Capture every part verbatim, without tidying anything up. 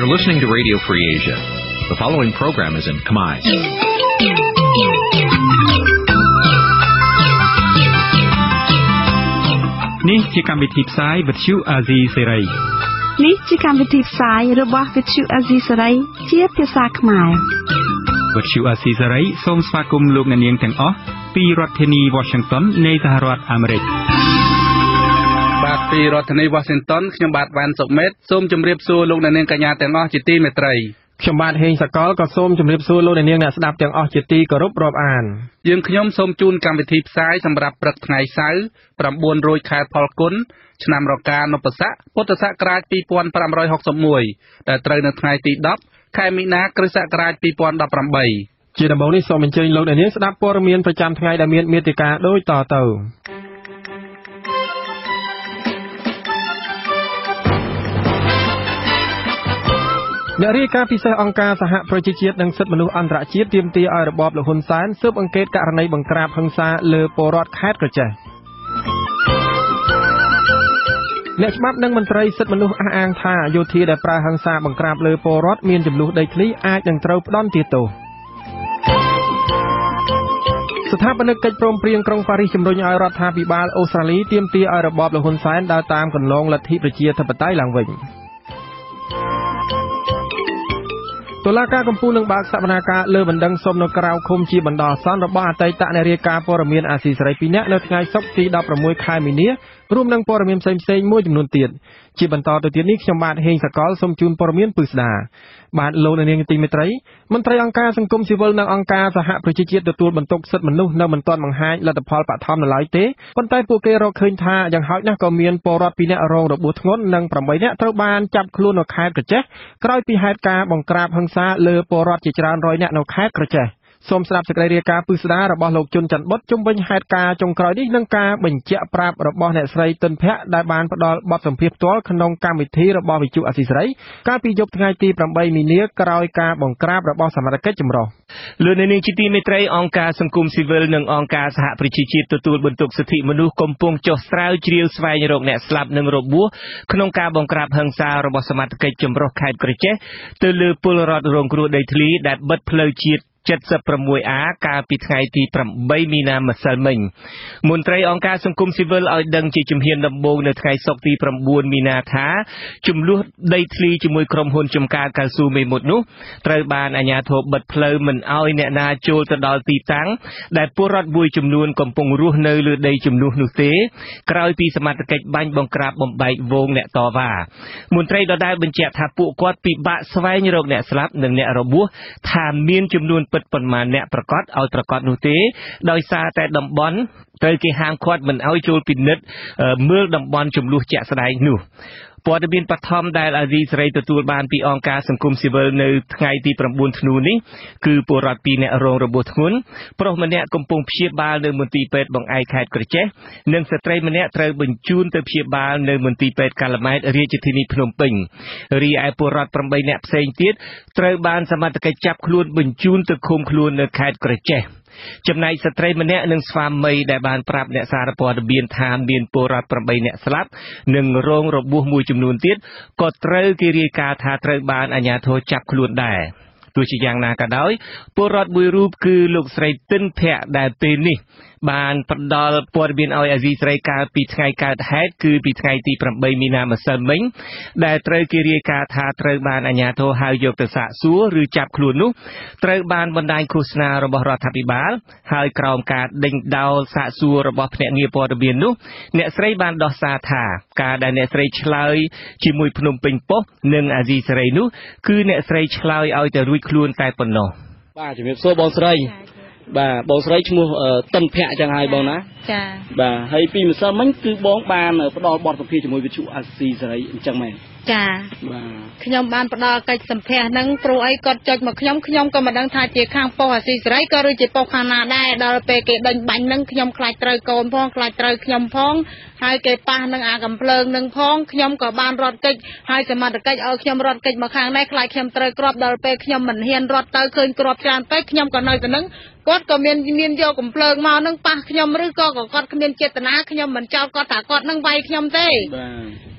You're listening to Radio Free Asia. The following program is in Khmer. Nǐ chi càm bi tiệp xáy vệt chiu a zì sê ray. Nǐ chi càm bi tiệp xáyរបស់វិទ្យុអាស៊ីសេរីជាភាសាខ្មែរវិទ្យុអាស៊ីសេរីសូមស្វាគមន៍លោកអ្នកនាងទាំងអស់ពីរដ្ឋធានី Washington នៃសហរដ្ឋអាមេរិកបាទពីរដ្ឋធានី Washington ខ្ញុំបាទវ៉ាន់សុកមេតសូមជម្រាបសួរលោកអ្នកនាងកញ្ញាទាំងអស់ជាទីមេត្រីខ្ញុំបាទហេងសកលក៏សូមជម្រាបសួរលោកអ្នកនាងអ្នកស្ដាប់ទាំងអស់ជាទីគោរពរាប់អានយើងខ្ញុំសូមជូនកម្មវិធីផ្សាយសម្រាប់ព្រឹកថ្ងៃសៅរ៍៩រោចខែផលគុណឆ្នាំរកានុបស័កពុទ្ធសករាជ២៥៦១ដែលត្រូវនៅថ្ងៃទីដប់ខែមីនាគ្រិស្តសករាជ២០១៨ជាដំបូងនេះសូមអញ្ជើញលោកអ្នកនាងស្ដាប់ព័ត៌មានប្រចាំថ្ងៃដែលមានមាតិកាដូចតទៅអ្នករាយការណ៍ពិសេសអង្គការសហប្រជាជាតិនិងសិទ្ធិមនុស្សអន្តរជាតិទាមទារឲ្យរបបលោកហ៊ុនសែនស៊ើបអង្កេតករណីបង្ក្រាបហិង្សាលើពលរដ្ឋខេត្តក្រចេះអ្នកច្បាប់និងមន្ត្រីសិទ្ធិមនុស្សអះអាងថាយោធាដែលប្រើហិង្សាបង្ក្រាបលើពលរដ្ឋមានចំនួនដីធ្លីអាចនឹងត្រូវផ្ដន្ទាទោសស្ថាបនិកកិច្ចព្រមព្រៀងក្រុងប៉ារីសជំរុញឲ្យរដ្ឋាភិបាលអូស្ត្រាលីទាមទារឲ្យរបបលោកហ៊ុនសែនដើរតាមគន្លងលទ្ធិប្រជាធិបតេយ្យឡើងវិញតុលាការកំពូលនឹងបើកសវនាការលើបណ្ដឹងសុំនៅក្រៅឃុំជាបណ្ដោះអាសន្នរបស់អតីតអ្នករាយការណ៍ព័ត៌មានអាស៊ីសេរីពីរនាក់នៅថ្ងៃសុក្រទីដប់ប្រាំមួយខែមីនារួមនឹងព័ត៌មានផ្សេងៗមួយចំនួនទៀតជាបន្តទៅទៀតនេះខ្ញុំបាទហេងសកលសូមជូនព័ត៌មានពិស្ដាបាទលោកនាងទីមេត្រីមន្ត្រីអង្គការសង្គមស៊ីវិលនិងអង្គការសហប្រជាជាតិទទួលបន្ទុកសិទ្ធិមនុស្សនៅមិនទាន់បង្ហាញលទ្ធផលបឋមនៅឡើយទេប៉ុន្តែពួកគេរកឃើញថាយ៉ាងហោចណាស់ក៏មានពលរដ្ឋពីរនាក់រងរបួសធ្ងន់និងប្រាំបីនាក់ត្រូវបានចាប់ខ្លួននៅខេត្តក្រចេះក្រោយពីហេតុការណ៍បង្ក្រាបហិង្សាលើពលរដ្ឋជាច្រើនរយនាក់នៅខេត្តក្រចេះសូមស្ដាប់សេចក្តីរាយការណ៍ពិស្ដារបស់លោកជុនច័ន្ទបុត្រជុំវិញហេតុការណ៍ចុងក្រោយនេះនិងការបញ្ជាក់ប្រាប់របស់អ្នកស្រីទិនភ័ក្រដែលបានផ្ដល់បទសម្ភាសន៍ផ្ទាល់ក្នុងកម្មវិធីរបស់វិទ្យុអាស៊ីសេរីកាលពីយប់ថ្ងៃទីប្រាំបីមីនាក្រោយការបង្ក្រាបរបស់សមត្ថកិច្ចចម្រុះលោកនាងជាទីមេត្រីអង្គការសង្គមស៊ីវិលនិងអង្គការសហប្រជាជាតិទទួលបន្ទុកសិទ្ធិមនុស្សកំពុងចុះស្រាវជ្រាវស្វែងរកអ្នកស្លាប់និងរបួសក្នុងការបង្ក្រាបហិង្សារបស់សមត្ថកិច្ចចម្រុះខេត្តក្រចេះទៅលើពលរដ្ឋរងគ្រោះដីធ្លីដែលបិទផ្លូវជាតិ76អាកាលពីថ្ងៃទីប្រាំបីមីនាម្សិលមិញមន្ត្រីអង្គការសង្គមស៊ីវិលឲ្យដឹងជាជំហានដំបូងនៅថ្ងៃសុក្រទីប្រាំបួនមីនាថាចំនួនដីធ្លីជាមួយក្រុមហ៊ុនចំការកៅស៊ូមេមត់នោះត្រូវបានអាជ្ញាធរបិទផ្លូវមិនឲ្យអ្នកណាចូលទៅដល់ទីតាំងដែលពលរដ្ឋមួយចំនួនកំពុងរស់នៅលើដីចំនួននោះទេក្រោយពីសមត្ថកិច្ចបាញ់បង្ក្រាបបំបែកវងអ្នកតវ៉ាមន្ត្រីដដែលបញ្ជាក់ថាពួកគាត់ពិបាកស្វែងរកអ្នកស្លាប់និងអ្នករបួសថាមានចំនួនពិតប៉ុន្មានអ្នកប្រកាសឲ្យប្រកាសនោះទេដោយសារតែតំបន់ត្រូវគេហាមឃាត់មិនឲ្យចូលពិនិត្យមើលតំបន់ចំនួនជាក់ស្ដែងនោះព័ត៌មានបឋមដែលអាស៊ីសេរីទទួលបានពីអង្គការសង្គមស៊ីវិលនៅថ្ងៃទីប្រាំបួនធ្នូនេះគឺពលរដ្ឋពីរនាក់រងរបួសធ្ងន់ប្រុសម្នាក់កំពុងព្យាបាលនៅមន្ទីរពេទ្យបង្អែកខេត្តក្រចេះនិងស្ត្រីម្នាក់ត្រូវបញ្ជូនទៅព្យាបាលនៅមន្ទីរពេទ្យកាល់ម៉ែតរាជធានីភ្នំពេញរីឯពលរដ្ឋប្រាំបីនាក់ផ្សេងទៀតត្រូវបានសមត្ថកិច្ចចាប់ខ្លួនបញ្ជូនទៅឃុំខ្លួននៅខេត្តក្រចេះចំណែកស្ត្រីម្នាក់និងស្វាមីដែលបានប្រាប់អ្នកសារព័ត៌មានថាមានពលរដ្ឋប្រាំបីនាក់ស្លាប់និងរងរបួសមួយចំនួនទៀតក៏ត្រូវគេរាយការណ៍ថាត្រូវបានអាជ្ញាធរចាប់ខ្លួនដែរទោះជាយ៉ាងណាក៏ដោយពលរដ្ឋមួយរូបគឺលោកស្រីទិនភ័ក្រដែលពេលនេះបានផ្ដល់ព័ត៌មានឲ្យអាស៊ីសេរីកាលពីថ្ងៃកើតហេតុគឺពីថ្ងៃទីប្រាំបីមីនាម្សិលមិញដែលត្រូវគេរាយការណ៍ថាត្រូវបានអាជ្ញាធរហៅយកទៅសាកសួរឬចាប់ខ្លួននោះត្រូវបានបណ្ដាញឃោសនារបស់រដ្ឋាភិបាលហើយក្រោមការដេញដោលសាកសួររបស់ភ្នាក់ងារព័ត៌មាននោះអ្នកស្រីបានដោះសារថាការដែលអ្នកស្រីឆ្លើយជាមួយភ្នំពេញប៉ុស្តិ៍និងអាស៊ីសេរីនោះគឺអ្នកស្រីឆ្លើយឲ្យតែរួចខ្លួនតែប៉ុណ្ណោះបាទជំរាបសួរបងស្រីបាទបងស្រីឈ្មោះទិនភ័ក្រចឹងហើយបងណាចាបាទហើយពីម្សិលមិញគឺបងបានផ្ដល់បទសម្ភាសន៍ជាមួយវិទ្យុអាស៊ីសេរីអញ្ចឹងមែនចាបាទខ្ញុំបានផ្ដល់កិច្ចសម្ភាសន៍ហ្នឹងព្រោះអីគាត់ចុចមកខ្ញុំខ្ញុំក៏មិនដឹងថាជាខាងប៉ុស្តិ៍អាស៊ីសេរីក៏ឬជាប៉ុស្តិ៍ខាងណាដែរដល់ពេលគេដេញបាញ់ហ្នឹងខ្ញុំខ្លាចត្រូវកូនផងខ្លាចត្រូវខ្ញុំផងហើយគេប៉ះនឹងអាកំភ្លើងនឹងផងខ្ញុំក៏បានរត់គេចហើយសមត្ថកិច្ចឲ្យខ្ញុំរត់គេចមកខាងនេះខ្លាចខ្ញុំត្រូវគ្រាប់ដល់ពេលខ្ញុំមិនហ៊ានរត់ទៅឃើញគ្រាប់ច្រើនពេកខ្ញុំក៏នៅទៅនឹងគាត់ក៏មានមានយកកំភ្លើងមកនឹងប៉ះខ្ញុំឬក៏គាត់គ្មានចេតនាខ្ញុំមិនចោទគាត់ថាគាត់នឹងវាយខ្ញុំទេបាទ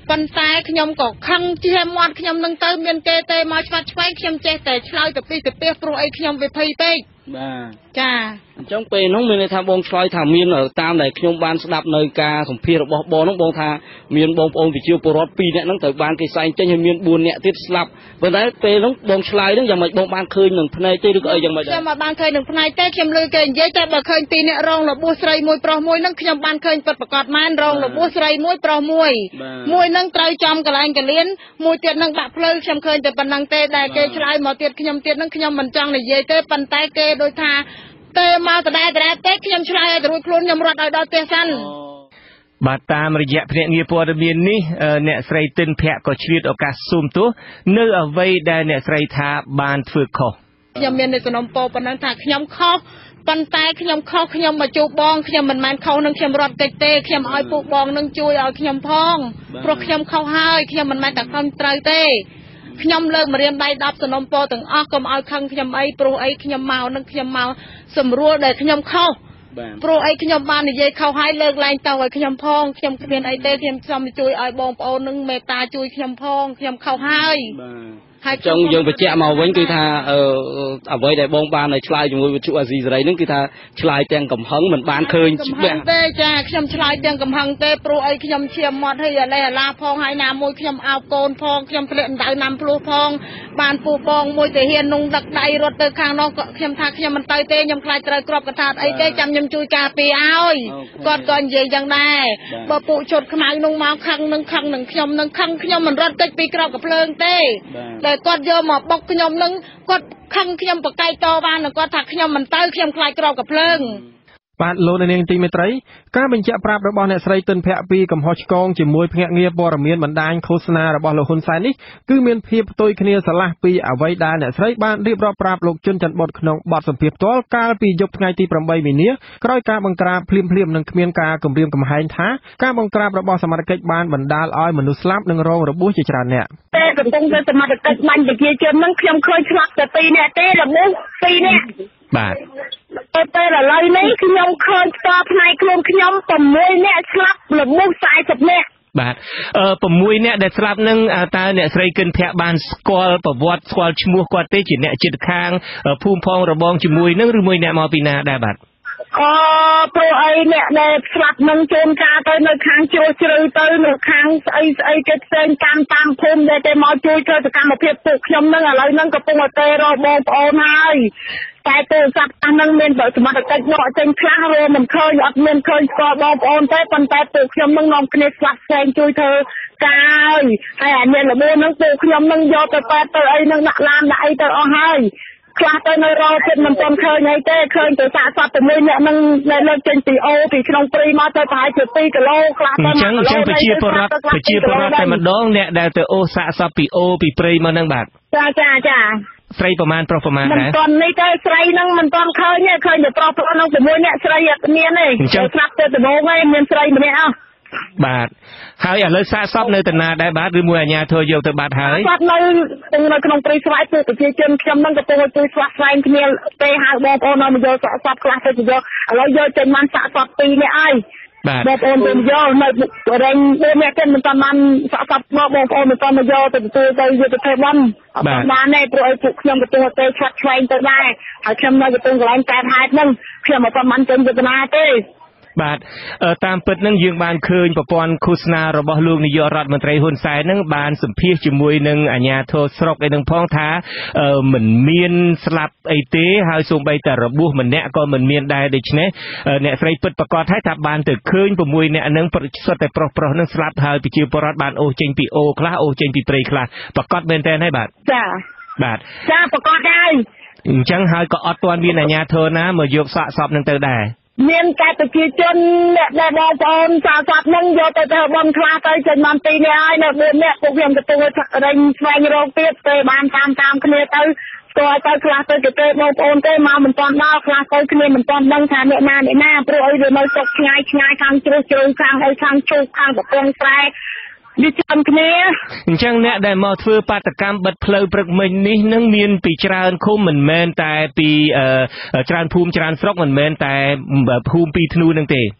ប៉ុន្តែខ្ញុំក៏ខឹងជាមាត់ខ្ញុំនឹងទៅមានគេទេមកឆ្វាត់ឆ្វែងខ្ញុំចេះតែឆ្លើយទៅពីទៅពីព្រោះអីខ្ញុំវិភ័យពេកបាទចាអញ្ចឹងពេលនោះមានន័យថាបងឆ្លើយថាមានតាមដែលខ្ញុំបានស្ដាប់នៅការសម្ភាសរបស់បងនោះបងថាមានបងប្អូនប្រជាពលរដ្ឋពីរនាក់ហ្នឹងត្រូវបានគេសែងចេញហើយមានបួននាក់ទៀតស្លាប់ប៉ុន្តែពេលនោះបងឆ្លើយហ្នឹងយ៉ាងម៉េចបងបានឃើញនឹងភ្នែកទេឬក៏អីយ៉ាងម៉េចដែរខ្ញុំមិនបានឃើញនឹងភ្នែកទេខ្ញុំលើគេនិយាយតែបើឃើញពីរនាក់រងរបួសស្រីមួយប្រុសមួយហ្នឹងខ្ញុំបានឃើញពិតប្រាកដមែនរងរបួសស្រីមួយប្រុសមួយមួយហ្នឹងត្រូវចំកន្លែងកលៀនមួយទៀតហ្នឹងដាក់ផ្លូវខ្ញុំឃើញតែប៉ុណ្្នឹងទេដែលគេឆ្លើយមកទៀតខ្ញុំទៀតហ្នឹងខ្ញុំមិនចង់និយាយទេប៉ុន្តែគេដូចថាទេមកដដែលដដែលទេខ្ញុំឆ្លើយឲ្យទៅរួចខ្លួនខ្ញុំរត់ឲ្យដល់ផ្ទះសិនបាទតាមរយៈភ្នាក់ងារព័ត៌មាននេះអ្នកស្រីទិនភ័ក្រក៏ឆ្លៀតឱកាសស៊ូមទោសនៅអ្វីដែលអ្នកស្រីថាបានធ្វើខុសខ្ញុំមានសំណុំពរប៉ុណ្ណឹងថាខ្ញុំខុសប៉ុន្តែខ្ញុំខុសខ្ញុំមកជួបបងខ្ញុំមិនមែនខុសនឹងខ្ញុំរត់កិច្ចទេខ្ញុំឲ្យពួកបងនឹងជួយឲ្យខ្ញុំផងព្រោះខ្ញុំខុសហើយខ្ញុំមិនមែនតែខំត្រូវទេខ្ញុំលើកម្រាមដៃដប់សំណុំពរទាំងអស់កុំឲ្យខឹងខ្ញុំអីព្រោះអីខ្ញុំមកនឹងខ្ញុំមកសម្រួលដែលខ្ញុំខុសព្រោះអីខ្ញុំបាននិយាយខុសហើយលើកឡើងទៅឲ្យខ្ញុំផងខ្ញុំគ្មានអីទេខ្ញុំសូមជួយឲ្យបងប្អូននឹងមេត្តាជួយខ្ញុំផងខ្ញុំខុសហើយហើយចឹងយើងបញ្ជាក់មកវិញគឺថាអឺអ្វីដែលបងបានឲ្យឆ្លើយជាមួយវិទ្យុអាស៊ីសេរីហ្នឹងគឺថាឆ្លើយទាំងកំហឹងមិនបានឃើញច្បាស់ទេចាខ្ញុំឆ្លើយទាំងកំហឹងទេព្រោះអីខ្ញុំឈាមមាត់ហើយអាឡេអាឡាផងហើយណាមួយខ្ញុំអោបកូនផងខ្ញុំធ្លាក់ដៅណាំភ្លោះផងបានពូបងមួយទៅហ៊ាននុងដឹកដៃរត់ទៅខាងនោះខ្ញុំថាខ្ញុំមិនទៅទេខ្ញុំខ្លាចត្រូវគ្រាប់កថាអីទេចាំខ្ញុំជួយការពារឲ្យគាត់ក៏និយាយយ៉ាងដែរបើពួកជត់ខ្មៅនោះមកខឹងនឹងខឹងនឹងខ្ញុំនឹងខឹងខ្ញុំមិនរត់តិចពីក្របកភ្លើងទេតែគាត់យកមកបុកខ្ញុំនឹងគាត់ខឹងខ្ញុំបកាយតវ៉ានឹងគាត់ថាខ្ញុំមិនទៅខ្ញុំខ្លាចក្របកភ្លើងបាទលោកនាងទីមេត្រីការបញ្ជាក់ប្រាប់របស់អ្នកស្រីទិនភ័ក្រពីកំហុសឆ្គងជាមួយភ្នាក់ងារព័ត៌មានបណ្ដាញឃោសនារបស់លោកហ៊ុនសែននេះគឺមានភាពផ្ទុយគ្នាស្រឡះពីអ្វីដែលអ្នកស្រីបានរៀបរាប់ប្រាប់លោកជុនច័ន្ទបុតក្នុងបទសម្ភាសន៍ផ្ទាល់កាលពីយប់ថ្ងៃទីប្រាំបីមីនាក្រោយការបង្ក្រាបភ្លាមៗនិងគ្មានការគំរាមកំហែងថាការបង្ក្រាបរបស់សមត្ថកិច្ចបានបណ្ដាលឲ្យមនុស្សស្លាប់និងរងរបួសជាច្រើនអ្នកតែកំពុងតែសមត្ថកិច្ចបាញ់ប្រជាជននឹងខ្ញុំឃើញឆ្លាប់តែពីរនាក់ទេរបួសពីរនាក់បាទតែពេលឥឡូវនេះខ្ញុំឃើញផ្ទាល់ផ្នែកខ្លួនខ្ញុំ៦នាក់ស្លាប់របួសសែសិបនាក់បាទអឺ6នាក់ដែលស្លាប់នឹងតើអ្នកស្រីគិនភ័ក្របានស្គាល់ប្រវត្តិស្គាល់ឈ្មោះគាត់ទេជាអ្នកជិតខាងភូមិផងរបងជាមួយនឹងឬមួយអ្នកមកពីណាដែរបាទអូព្រោះអីអ្នកដែលស្លាប់នឹងជួនកាលទៅនៅខាងជ្រោះជ្រៅទៅនៅខាងស្អីស្អីគេផ្សេងតាមតាមភូមិដែលគេមកជួយធ្វើសកម្មភាពពួកខ្ញុំនឹងឥឡូវនឹងកំពុងតែរកបងប្អូនហើយតែទូរស័ព្ទហ្នឹងមានសមត្ថកិច្ចមកចេញខ្លះរួមមិនឃើញអត់មានឃើញស្គាល់បងប្អូនទេប៉ុន្តែពួកខ្ញុំនឹងនាំគ្នាស្លាប់ផ្សេងជួយធ្វើការហើយអាមានរបួសហ្នឹងពួកខ្ញុំនឹងយកទៅប៉ែតទៅអីនឹងដាក់ឡានដាក់អីទៅអស់ហើយខ្លះទៅនៅរកចិត្តមិនទាន់ឃើញអីទេឃើញទៅសាកសពតែមួយអ្នកនឹងលើកចេញពីអូពីក្នុងព្រៃមកទៅប្រហែលជាពីរគីឡូខ្លះទៅអញ្ចឹងអញ្ចឹងប្រជាពលរដ្ឋប្រជាពលរដ្ឋតែម្ដងអ្នកដែលទៅអូសាកសពពីអូពីព្រៃមកហ្នឹងបាទចាចាចាស្រីប្រមាណប្រុសប្រមាណដែរមិនទាន់នេះទៅស្រីហ្នឹងមិនទាន់ឃើញទេឃើញតែប្រុសប្រុសហ្នឹងជាមួយអ្នកស្រីអត់មានទេស្រាប់តែដំងឯងមានស្រីម្នាក់អស់បាទហើយឥឡូវសាកសពនៅតាណាដែរបាទឬមួយអាជ្ញាធរយកទៅបាត់ហើយសពនៅនៅក្នុងព្រៃស្វាយពួកប្រជាជនខ្ញុំហ្នឹងក៏ទៅជួយស្វាស្វែងគ្នាទេហៅបងប្អូនមកយកសាកសពខ្លះទៅយកឥឡូវយកចេញបានសាកសពពីរនាក់ហើយបាទបងប្អូនទៅយកនៅរែងbốnនាក់ទៀតមិនតាន់បានសាកសពមកបងប្អូនមិនតាន់មកយកទៅទទួលទៅយកទៅធ្វើបានអត់បានទេព្រោះឲ្យពួកខ្ញុំក៏ទៅទៅឆ្លាត់ឆ្វែងទៅដែរហើយខ្ញុំនៅទៅកន្លែងកើតហេតុហ្នឹងខ្ញុំអត់បានចេញទៅណាទេបាទតាមពិតនឹងយើងបានឃើញប្រព័ន្ធឃោសនារបស់លោកនាយករដ្ឋមន្ត្រីហ៊ុនសែននឹងបានសម្ភាសជាមួយនឹងអាជ្ញាធរស្រុកឯនឹងផងថាមិនមានស្លាប់អីទេហើយសូម្បីតែរបួសម្នាក់ក៏មិនមានដែរដូច្នេះអ្នកស្រីពិតប្រកបថាបានទៅឃើញ6នាក់នឹងសុទ្ធតែប្រុសប្រុសនឹងស្លាប់ហើយប្រជាពលរដ្ឋបានអូសចេញពីអូខ្លះអូសចេញពីព្រៃខ្លះប្រកបមែនតើហើយបាទចាបាទចាប្រកបហើយអញ្ចឹងហើយក៏អត់ទាន់មានអាជ្ញាធរណាមកយកសាកសពនឹងទៅដែរមានតែប្រជាជនអ្នកដែលបងប្អូនសាកសពនឹងយកទៅធ្វើបំខ្លះទៅចេញមកពីនេះហើយនៅbốnនាក់ពួកខ្ញុំទទួលរែងស្វែងរកទៀតទៅបានតាមតាមគ្នាទៅស្គាល់ទៅខ្លះទៅគេបងប្អូនទេមកមិនទាន់ដល់ខ្លះទៅគ្នាមិនទាន់ដឹងថាអ្នកណាអ្នកណាព្រោះអីវានៅស្រុកឆ្ងាយឆ្ងាយខាងជ្រោះជ្រៅខាងអីខាងជោគខាងកំពង់ស្រែវាចាំគ្នាអញ្ចឹងអ្នកដែលមកធ្វើបាតកម្មបិទផ្លូវព្រឹកមិញនេះនឹងមានពីច្រើនឃុំមិនមែនតែពីច្រើនភូមិច្រើនស្រុកមិនមែនតែភូមិពីធ្នូនឹងទេ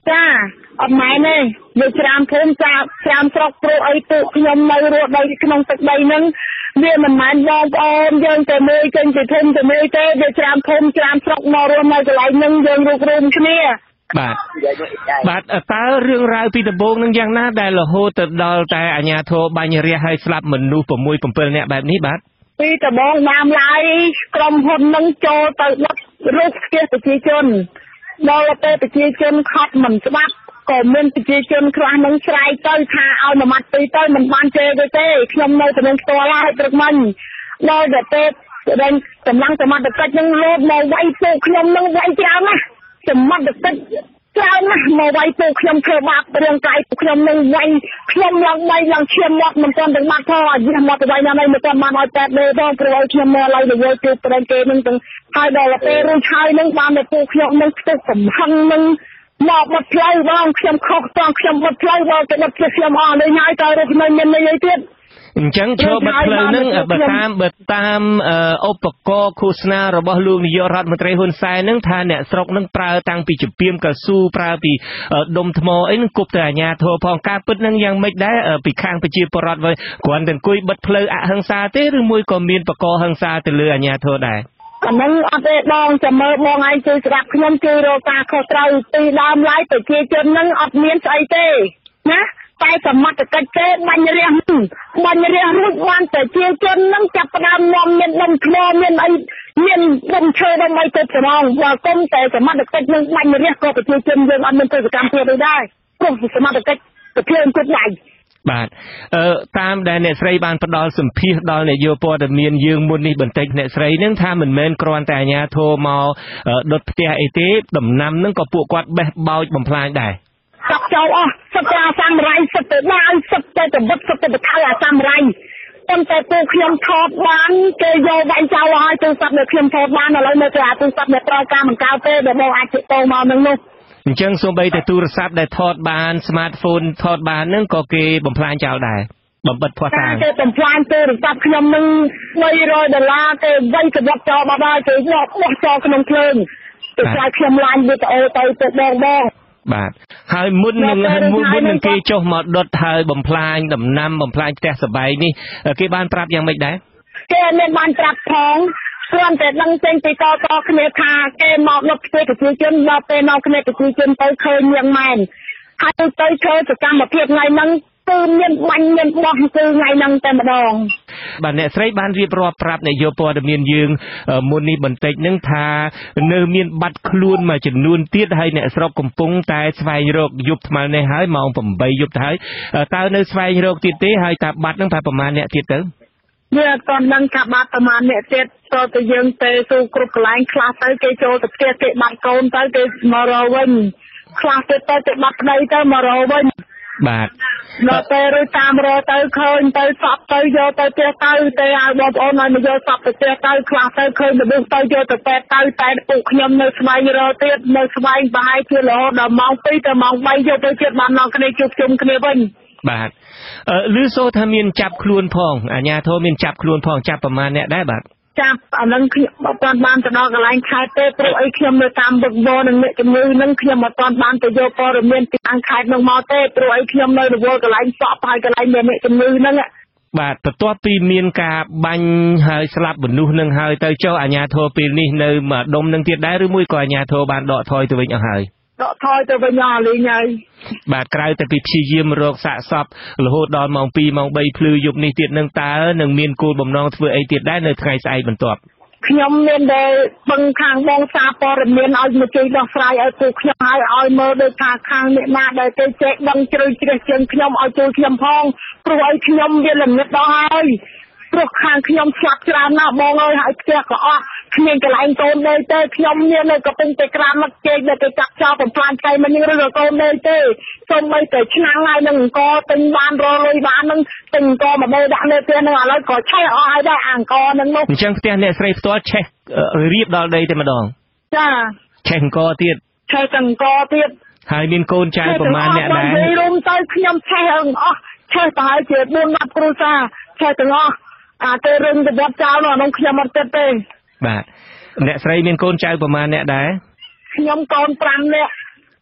ចាអត់ម៉ែទេវាច្រើនភូមិចាច្រើនស្រុកព្រោះអីពួកខ្ញុំនៅរស់នៅក្នុងទឹកដីហ្នឹងវាមិនមែនបងប្អូនយើងតែមួយចេញពីភូមិតែមួយទេវាច្រើនភូមិច្រើនស្រុកមករស់នៅកន្លែងហ្នឹងយើងរួបរวมគ្នាបាទបាទតើរឿងរ៉ាវពីដំបូងនឹងយ៉ាងណាដែលរហូតទៅដល់តែអាជ្ញាធរបាញ់រះឲ្យស្លាប់មនុស្ស6 7នាក់បែបនេះបាទពីដំបូងដើមឡើយក្រុមហ៊ុននឹងចូលទៅដុតរូបផ្ទះប្រជាជនដល់ទៅប្រជាជនខត់មិនច្បាប់ក៏មានប្រជាជនខ្លះនឹងស្រែកទៅថាឲ្យមួយម៉ាត់ពីទៅមិនបានជេរទេទេខ្ញុំនៅតែនឹងផ្ទាល់ហើយព្រឹកមិញដល់ទៅពេលដែលកម្លាំងសមត្ថកិច្ចនឹងលោតមកវាយពួកខ្ញុំនឹងវាយច្រើនណាស់សមត្ថកិច្ចច្រើនណាស់មកវាយពួកខ្ញុំធ្វើបាបរាងកាយពួកខ្ញុំនឹងវាយខ្ញុំឡើងវាយឡើងឈាមមកមិនទាន់ទាំងបាត់ផងអាយមកទៅវាយណាស់មិនទាន់បានឲ្យតែទេផងព្រោះឲ្យខ្ញុំមកឡើយទៅយកជួបប្រេងគេនឹងទាំងហើយដល់ពេលរួចហើយនឹងបានតែពួកខ្ញុំនឹងផ្ទុះកំហឹងនឹងមកបត់ផ្លូវបងខ្ញុំខុសតខ្ញុំបត់ផ្លូវបងទៅបត់ខ្ញុំអស់លេងហើយតើរត់នៅមានន័យអីទៀតអញ្ចឹងចូលបិទផ្លូវនឹងបើតាមបើតាមឧបករណ៍ឃោសនារបស់លោកនាយករដ្ឋមន្ត្រីហ៊ុនសែននឹងថាអ្នកស្រុកនឹងប្រើតាំងពីជំពាមកស៊ូប្រើពីដុំថ្មអីនឹងគប់ទៅអាជ្ញាធរផងការពិតនឹងយ៉ាងម៉េចដែរពីខាងប្រជាពលរដ្ឋវិញគ្រាន់តែអង្គុយបិទផ្លូវអហិង្សាទេឬមួយក៏មានបកហិង្សាទៅលើអាជ្ញាធរដែរអាហ្នឹងអត់ទេបងចាំមើលបងឯងជួយស្ដាប់ខ្ញុំជួយរកការខុសត្រូវពីដើមឡើយប្រជាជនហ្នឹងអត់មានស្អីទេណាតែសមត្ថកិច្ចទេបាញ់រះបាញ់រះរួចបានប្រជាជនហ្នឹងចាប់ផ្ដើមនាំមានដុំថ្មមានអីមានដុំឈើដុំអីទៅប្រងបើគុំតែសមត្ថកិច្ចនឹងបាញ់រះក៏ប្រជាជនយើងអត់មានទៅសកម្មភាពទេដែរព្រោះសមត្ថកិច្ចទៅភ្លើងគប់ដៃបាទអឺតាមដែលអ្នកស្រីបានផ្ដល់សម្ភាសដល់នាយកព័ត៌មានយើងមុននេះបន្តិចអ្នកស្រីនឹងថាមិនមែនគ្រាន់តែអាជ្ញាធរមកដុតផ្ទះអីទេដំណាំនឹងក៏ពួកគាត់បេះបោចបំផ្លាញដែរចាប់ចោលអស់សិតតែអាសាមរៃសិតទៅដាវសិតទៅទៅវឹកសិតទៅបថៅអាសាមរៃប៉ុន្តែពួកខ្ញុំថតបានគេយកវាយចោលហើយទូរស័ព្ទនៅខ្ញុំថតបានឥឡូវនៅតែអាទូរស័ព្ទនៅត្រូវការបង្កើតទេដែលបងអាចទៅមកនឹងនោះអញ្ចឹងសូម្បីតែទូរស័ព្ទដែលថតបាន smartphone ថតបានហ្នឹងក៏គេបំផ្លាញចោលដែរបំបិទភស្តុតាងគេបំផ្លាញទូរស័ព្ទខ្ញុំនឹងបីរយដុល្លារគេវាយក្បត់ចោលបាត់ហើយគេយកបោះចោលក្នុងភ្លើងទៅខ្លាចខ្ញុំឡាញវីដេអូទៅទៅបងបងបាទហើយមុននឹងមុននឹងគេចុះមកដុតហើយបំផ្លាញដំណាំបំផ្លាញផ្ទះសបែងនេះគេបានប្រាប់យ៉ាងម៉េចដែរគេមានបានប្រាប់ផងគ្រាន់តែដឹងចេញពីតតគ្នាថាគេមកលុបផ្ទះប្រជាជនដល់ពេលមកគ្នាប្រជាជនទៅឃើញយ៉ាងម៉ែនហើយទៅធ្វើសកម្មភាពថ្ងៃហ្នឹងគឺមានបាញ់មានបោះគឺថ្ងៃហ្នឹងតែម្ដងបាទអ្នកស្រីបានរៀបរាប់ប្រាប់នាយកព័ត៌មានយើងមុននេះបន្តិចហ្នឹងថានៅមានបាត់ខ្លួនមួយចំនួនទៀតហើយអ្នកស្រុកកំពុងតែស្វែងរកយប់ថ្មនេះហើយម៉ោងeightយប់ទៅហើយតើនៅស្វែងរកទៀតទេហើយតើបាត់ហ្នឹងប្រហែលអ្នកទៀតទៅវាអត់ទាន់ដឹងថាបាត់ប្រហែលអ្នកទៀតតើទៅយើងទៅស៊ូគ្រប់កន្លែងខ្លះទៅគេចូលទៅផ្ទះគេបាត់កូនទៅគេមករកវិញខ្លះទៀតទៅគេបាត់ប្តីទៅមករកវិញបាទដល់ពេលរួចតាមរកទៅឃើញទៅសពទៅយកទៅផ្ទះទៅតែឲ្យបងប្អូនឲ្យមកយកសពទៅផ្ទះទៅខ្លះទៅឃើញមនុស្សទៅយកទៅពេទ្យទៅតែពួកខ្ញុំនៅស្វែងរកទៀតនៅស្វែងប្រហែលជារហូតដល់ម៉ោងtwoទៅម៉ោងthreeយកទៅជិតបានមកគ្នាជួបជុំគ្នាវិញបាទអឺឮសូរថាមានចាប់ខ្លួនផងអាជ្ញាធរមានចាប់ខ្លួនផងចាប់ប្រមាណអ្នកដែរបាទចាប់អានឹងខ្ញុំអត់ទាន់បានទៅដល់កន្លែងខេត្តទេព្រោះអីខ្ញុំនៅតាមវឹកវរនឹងអ្នកជំងឺនឹងខ្ញុំអត់ទាន់បានទៅយកព័ត៌មានពីអង្គខេត្តនឹងមកទេព្រោះអីខ្ញុំនៅរវល់កន្លែងសក់ហើយកន្លែងអ្នកជំងឺហ្នឹងបាទបន្ទាប់ពីមានការបាញ់ហើយស្លាប់មនុស្សនឹងហើយទៅចុះអាជ្ញាធរពេលនេះនៅម្ដុំនឹងទៀតដែរឬមួយក៏អាជ្ញាធរបានដកថយទៅវិញអស់ហើយដកថយទៅវិញអស់លេងហើយបាទក្រៅតែពីព្យាយាមរកសាកសពរហូតដល់ម៉ោងtwoម៉ោងthreeភ្លឺយប់នេះទៀតនឹងតើនឹងមានគោលបំណងធ្វើអីទៀតដែរនៅថ្ងៃស្អែកបន្ទាប់ខ្ញុំមានតែពឹងខាងបងសារព័ត៌មានឲ្យមកជួយដោះស្រាយឲ្យពួកខ្ញុំឲ្យឲ្យមើលដោយថាខាងអ្នកណាដែលគេចេះដឹងជ្រៅជ្រះជាងខ្ញុំឲ្យជួយខ្ញុំផងព្រោះឲ្យខ្ញុំវាល្ងឹតដល់ហើយព្រោះខាងខ្ញុំស្លាប់ច្រើនណាស់បងអើយហើយផ្ទះក៏អស់គ្មានកន្លែងកូនដេកទេខ្ញុំមាននៅកំពុងតែក្រាមមកជែកដែលគេចាប់ចោលបំផ្លាញថ្ងៃមិញឬក៏កូនដេកទេសូម្បីតែឆ្នាំងហើយនឹងអង្គទិញបានរលុយបាននឹងទិញអង្គមកមើលដាក់នៅផ្ទះនឹងឥឡូវក៏ឆេះអស់ហើយដែរអង្គនឹងនោះអញ្ចឹងផ្ទះអ្នកស្រីផ្ទាល់ឆេះរៀបដល់ដីតែម្ដងចាឆេះអង្គទៀតឆេះអង្គទៀតហើយមានកូនចៅប្រមាណអ្នកដែរនិយាយរួមទៅខ្ញុំឆេះអស់ឆេះប្រហែលជាfour tenគ្រួសារឆេះទាំងអស់អាទៅរឹងទៅបត់ចោលក្នុងខ្ញុំអត់ចិត្តទេបាទអ្នកស្រីមានកូនចៅប្រមាណអ្នកដែរខ្ញុំកូនfiveនាក់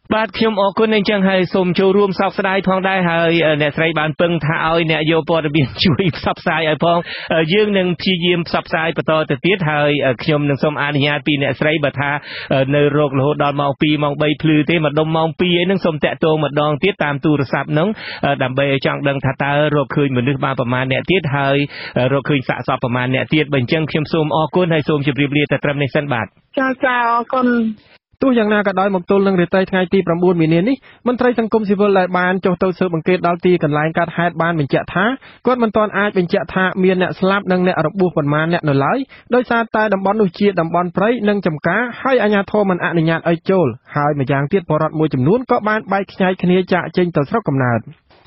បាទខ្ញុំអរគុណអញ្ចឹងហើយសូមចូលរួមសោកស្ដាយផងដែរហើយអ្នកស្រីបានពឹងថាឲ្យអ្នកយកព័ត៌មានជួយផ្សព្វផ្សាយឲ្យផងយើងនឹងព្យាយាមផ្សព្វផ្សាយបន្តទៅទៀតហើយខ្ញុំនឹងសូមអនុញ្ញាតពីអ្នកស្រីបើថានៅរោគរហូតដល់ម៉ោងពីរម៉ោងបីភ្លឺទេម្ដុំម៉ោងពីរឯនឹងសូមតាក់ទងម្ដងទៀតតាមទូរស័ព្ទហ្នឹងដើម្បីឲ្យចង់ដឹងថាតើរកឃើញមនុស្សបានប្រមាណអ្នកទៀតហើយរកឃើញសាកសពប្រមាណអ្នកទៀតបើអញ្ចឹងខ្ញុំសូមអរគុណហើយសូមជម្រាបលាតែត្រឹមនេះសិនបាទចាចាអរគុណទោះយ៉ាងណាក៏ដោយមកទល់នឹងរាត្រីថ្ងៃទីប្រាំបួនមីនានេះមន្ត្រីសង្គមស៊ីវិលដែលបានចុះទៅស៊ើបអង្កេតដល់ទីកន្លែងកើតហេតុបានបញ្ជាក់ថាគាត់មិនទាន់អាចបញ្ជាក់ថាមានអ្នកស្លាប់និងអ្នករបួសប៉ុន្មានអ្នកនៅឡើយដោយសារតែតំបន់នោះជាតំបន់ព្រៃនិងចំការហើយអាជ្ញាធរមិនអនុញ្ញាតឲ្យចូលហើយម្យ៉ាងទៀតពលរដ្ឋមួយចំនួនក៏បានបែកខ្ញែកគ្នាចាកចេញទៅស្រុកកំណើត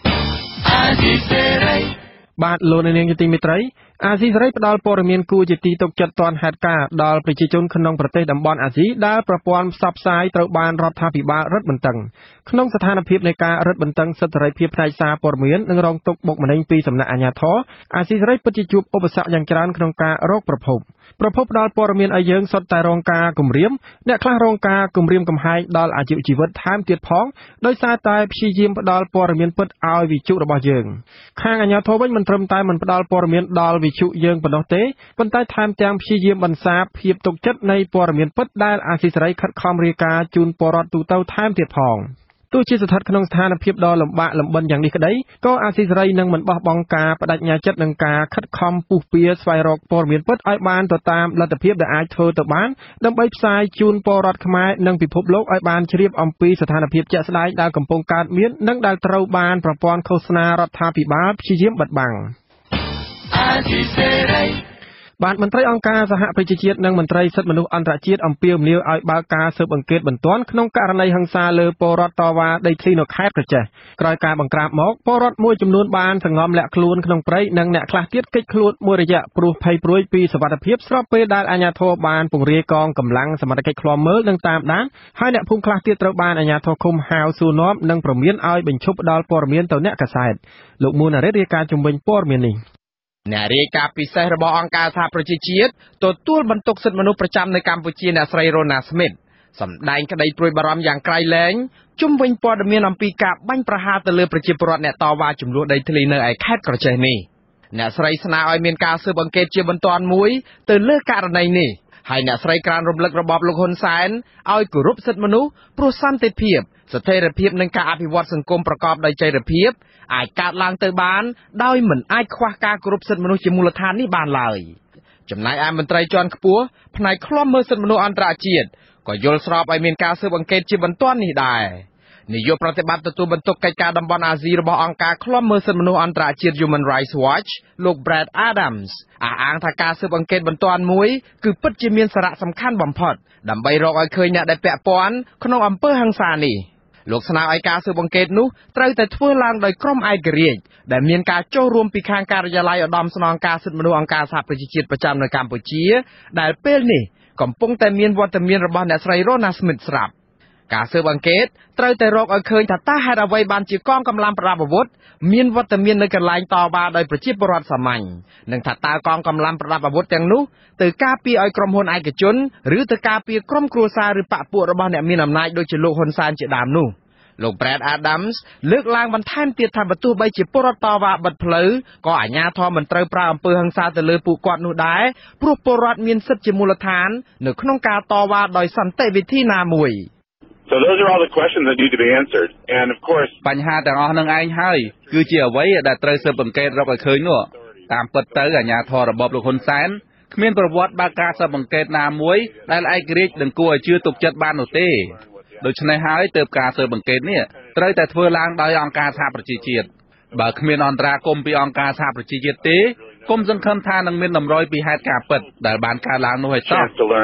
បាទលោកនាងជាទីមេត្រីអាស៊ីសេរីផ្ដល់ព័ត៌មានគួរជាទីទុកចិត្តទាន់ហេតុការណ៍ដល់ប្រជាជនក្នុងប្រទេសតំបន់អាស៊ីដែលប្រព័ន្ធផ្សព្វផ្សាយត្រូវបានរដ្ឋាភិបាលរឹតបន្តឹងក្នុងស្ថានភាពនៃការរឹតបន្តឹងសិទ្ធិសេរីភាពផ្នែកសារព័ត៌មាននិងរងទុក្ខបុកម្នេញពីសំណាក់អាជ្ញាធរអាស៊ីសេរីពិតជាជួបឧបសគ្គយ៉ាងច្រើនក្នុងការរកប្រភពប្រភពផ្ដល់ព័ត៌មានឲ្យយើងសុទ្ធតែរងការគំរាមអ្នកខ្លះរងការគំរាមកំហែងដល់អាយុជីវិតថែមទៀតផងដោយសារតែព្យាយាមផ្ដល់ព័ត៌មានពិតឲ្យវិទ្យុរបស់យើងខាងអាជ្ញាធរវិញមិនត្រឹមតែមិនផ្ដល់ព័ត៌មានដល់វិទ្យុយើងប៉ុណ្ណោះទេប៉ុន្តែថែមទាំងព្យាយាមបន្សាបភាពទុកចិត្តនៃព័ត៌មានពិតដែលអាស៊ីសេរីខិតខំរាយការណ៍ជូនពលរដ្ឋទូទៅថែមទៀតផងទោះជាស្ថិតក្នុងស្ថានភាពដ៏លំបាកលំបិនយ៉ាងនេះក្តីក៏អាស៊ីសេរីនឹងមិនបោះបង់ការបដិញ្ញាចិត្តនឹងការខិតខំពុះពៀស្វែងរកព័ត៌មានពិតឲ្យបានទៅតាមលទ្ធភាពដែលអាចធ្វើទៅបានដើម្បីផ្សាយជូនពលរដ្ឋខ្មែរនិងពិភពលោកឲ្យបានជ្រាបអំពីស្ថានភាពជាក់ស្ដែងដែលកំពុងកើតមាននិងដែលត្រូវបានប្រព័ន្ធឃោសនារដ្ឋាភិបាលព្យាយាមបិទបាំងអាស៊ីសេរីបាទមន្ត្រីអង្គការសហប្រជាជាតិនិងមន្ត្រីសិទ្ធិមនុស្សអន្តរជាតិអំពាវនាវឲ្យបើកការស៊ើបអង្កេតបន្ទាន់ក្នុងករណីហិង្សាលើពលរដ្ឋតវ៉ាដីធ្លីនៅខេត្តក្រចេះក្រោយការបង្ក្រាបមកពលរដ្ឋមួយចំនួនបានសង្ងំលាក់ខ្លួនក្នុងព្រៃនិងអ្នកខ្លះទៀតគេចខ្លួនមួយរយៈព្រោះភ័យព្រួយពីសុវត្ថិភាពស្របពេលដែលអាជ្ញាធរបានពង្រាយកងកម្លាំងសមត្ថកិច្ចឃ្លាំមើលនិងតាមដានហើយអ្នកភូមិខ្លះទៀតត្រូវបានអាជ្ញាធរឃុំហៅសួរនាំនិងប្រមានឲ្យបញ្ឈប់ផ្ដល់ព័ត៌មានទៅអ្នកកាសែតលោកមួនអរិទ្ធរាយការណ៍ជំវិញព័ត៌មាននេះអ្នករាយការណ៍ពិសេសរបស់អង្គការសហប្រជាជាតិទទួលបន្ទុកសិទ្ធិមនុស្សប្រចាំនៅកម្ពុជាអ្នកស្រីរ៉ូណាស្មីតសម្ដែងក្តីព្រួយបារម្ភយ៉ាងក្រៃលែងជុំវិញព័ត៌មានអំពីការបាញ់ប្រហារទៅលើប្រជាពលរដ្ឋអ្នកតវ៉ាចំនួនដីធ្លីនៅឯខេត្តក្រចេះនេះអ្នកស្រីស្នើឲ្យមានការស៊ើបអង្កេតជាបន្ទាន់មួយទៅលើករណីនេះហើយអ្នកស្រីក្រានរំលឹករបបលោកហ៊ុនសែនឲ្យគោរពសិទ្ធិមនុស្សព្រោះសន្តិភាពស្ថិរភាពនិងការអភិវឌ្ឍសង្គមប្រកបដោយចីរភាពអាចកើតឡើងទៅបានដោយមិនអាចខ្វះការគោរពសិទ្ធិមនុស្សជាមូលដ្ឋាននេះបានឡើយចំណែកឯមន្ត្រីជាន់ខ្ពស់ផ្នែកឃ្លាំមើលសិទ្ធិមនុស្សអន្តរជាតិក៏យល់ស្របឲ្យមានការស៊ើបអង្កេតជាបន្ទាន់នេះដែរនាយកប្រតិបត្តិទទួលបន្ទុកកិច្ចការតំបន់អាស៊ីរបស់អង្គការឃ្លាំមើលសិទ្ធិមនុស្សអន្តរជាតិ Human Rights Watch លោក Brad Adams អះអាងថាការស៊ើបអង្កេតបន្ទាន់មួយគឺពិតជាមានសារៈសំខាន់បំផុតដើម្បីរកឲ្យឃើញអ្នកដែលពាក់ព័ន្ធក្នុងអំពើហិង្សានេះលោកស្នើឲ្យការស៊ើបអង្កេតនោះត្រូវតែធ្វើឡើងដោយក្រុមឯករាជ្យដែលមានការចូលរួមពីខាងការិយាល័យឧត្តមស្នងការសិទ្ធិមនុស្សអង្គការសហប្រជាជាតិប្រចាំនៅកម្ពុជាដែលពេលនេះកំពុងតែមានវត្តមានរបស់អ្នកស្រីរ៉ូណាស្មីតស្រាប់ការស៊ើបអង្កេតត្រូវតែរកឲ្យឃើញថាតើហេតុអ្វីបានជាកងកម្លាំងប្រដាប់អាវុធមានវត្តមាននៅកន្លែងតវ៉ាដោយប្រជាពលរដ្ឋសាមញ្ញនិងថាតើកងកម្លាំងប្រដាប់អាវុធទាំងនោះទៅការពារឲ្យក្រុមហ៊ុនឯកជនឬទៅការពារក្រុមគ្រួសារឬបកពួករបស់អ្នកមានអំណាចដូចជាលោកហ៊ុនសែនជាដើមនោះលោក Brad Adams លើកឡើងបន្ថែមទៀតថាបើទោះបីជាពលរដ្ឋតវ៉ាបិទផ្លូវក៏អាជ្ញាធរមិនត្រូវប្រើអំពើហិង្សាទៅលើពួកគាត់នោះដែរព្រោះពលរដ្ឋមានសិទ្ធិជាមូលដ្ឋាននៅក្នុងការតវ៉ាដោយសន្តិវិធីណាមួយ So those are all the questions that need to be answered. And of course បញ្ហាទាំងអស់នឹងឯងហើយគឺជាអ្វីដែលត្រូវស៊ើបអង្កេតរកឲ្យឃើញនោះតាមពិតទៅអាជ្ញាធររបបលោកហ៊ុនសែនគ្មានប្រវត្តិបើកការស៊ើបអង្កេតណាមួយដែលឯករាជ្យនឹងគួរឲ្យជឿទុកចិត្តបាននោះទេដូច្នេះហើយទើបការស៊ើបអង្កេតនេះត្រូវតែធ្វើឡើងដោយអង្គការសហប្រជាជាតិបើគ្មានអន្តរាគមន៍ពីអង្គការសហប្រជាជាតិទេគុំសង្ឃឹមថានឹងមានតម្រុយពីហេតុការណ៍ពិតដែលបានកើតឡើងនោះឲ្យសោះ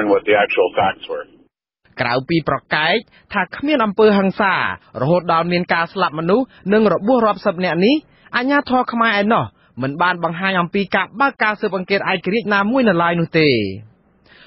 ក្រៅពីប្រកែកថាគ្មានអំពើហិង្សារហូតដល់មានការស្លាប់មនុស្សនិងរបួសរាប់សិបនាក់នេះអាជ្ញាធរខ្មែរឯណោះមិនបានបង្ហាញអំពីការបើកការស៊ើបអង្កេតឯករាជ្យណាមួយនៅឡើយនោះទេ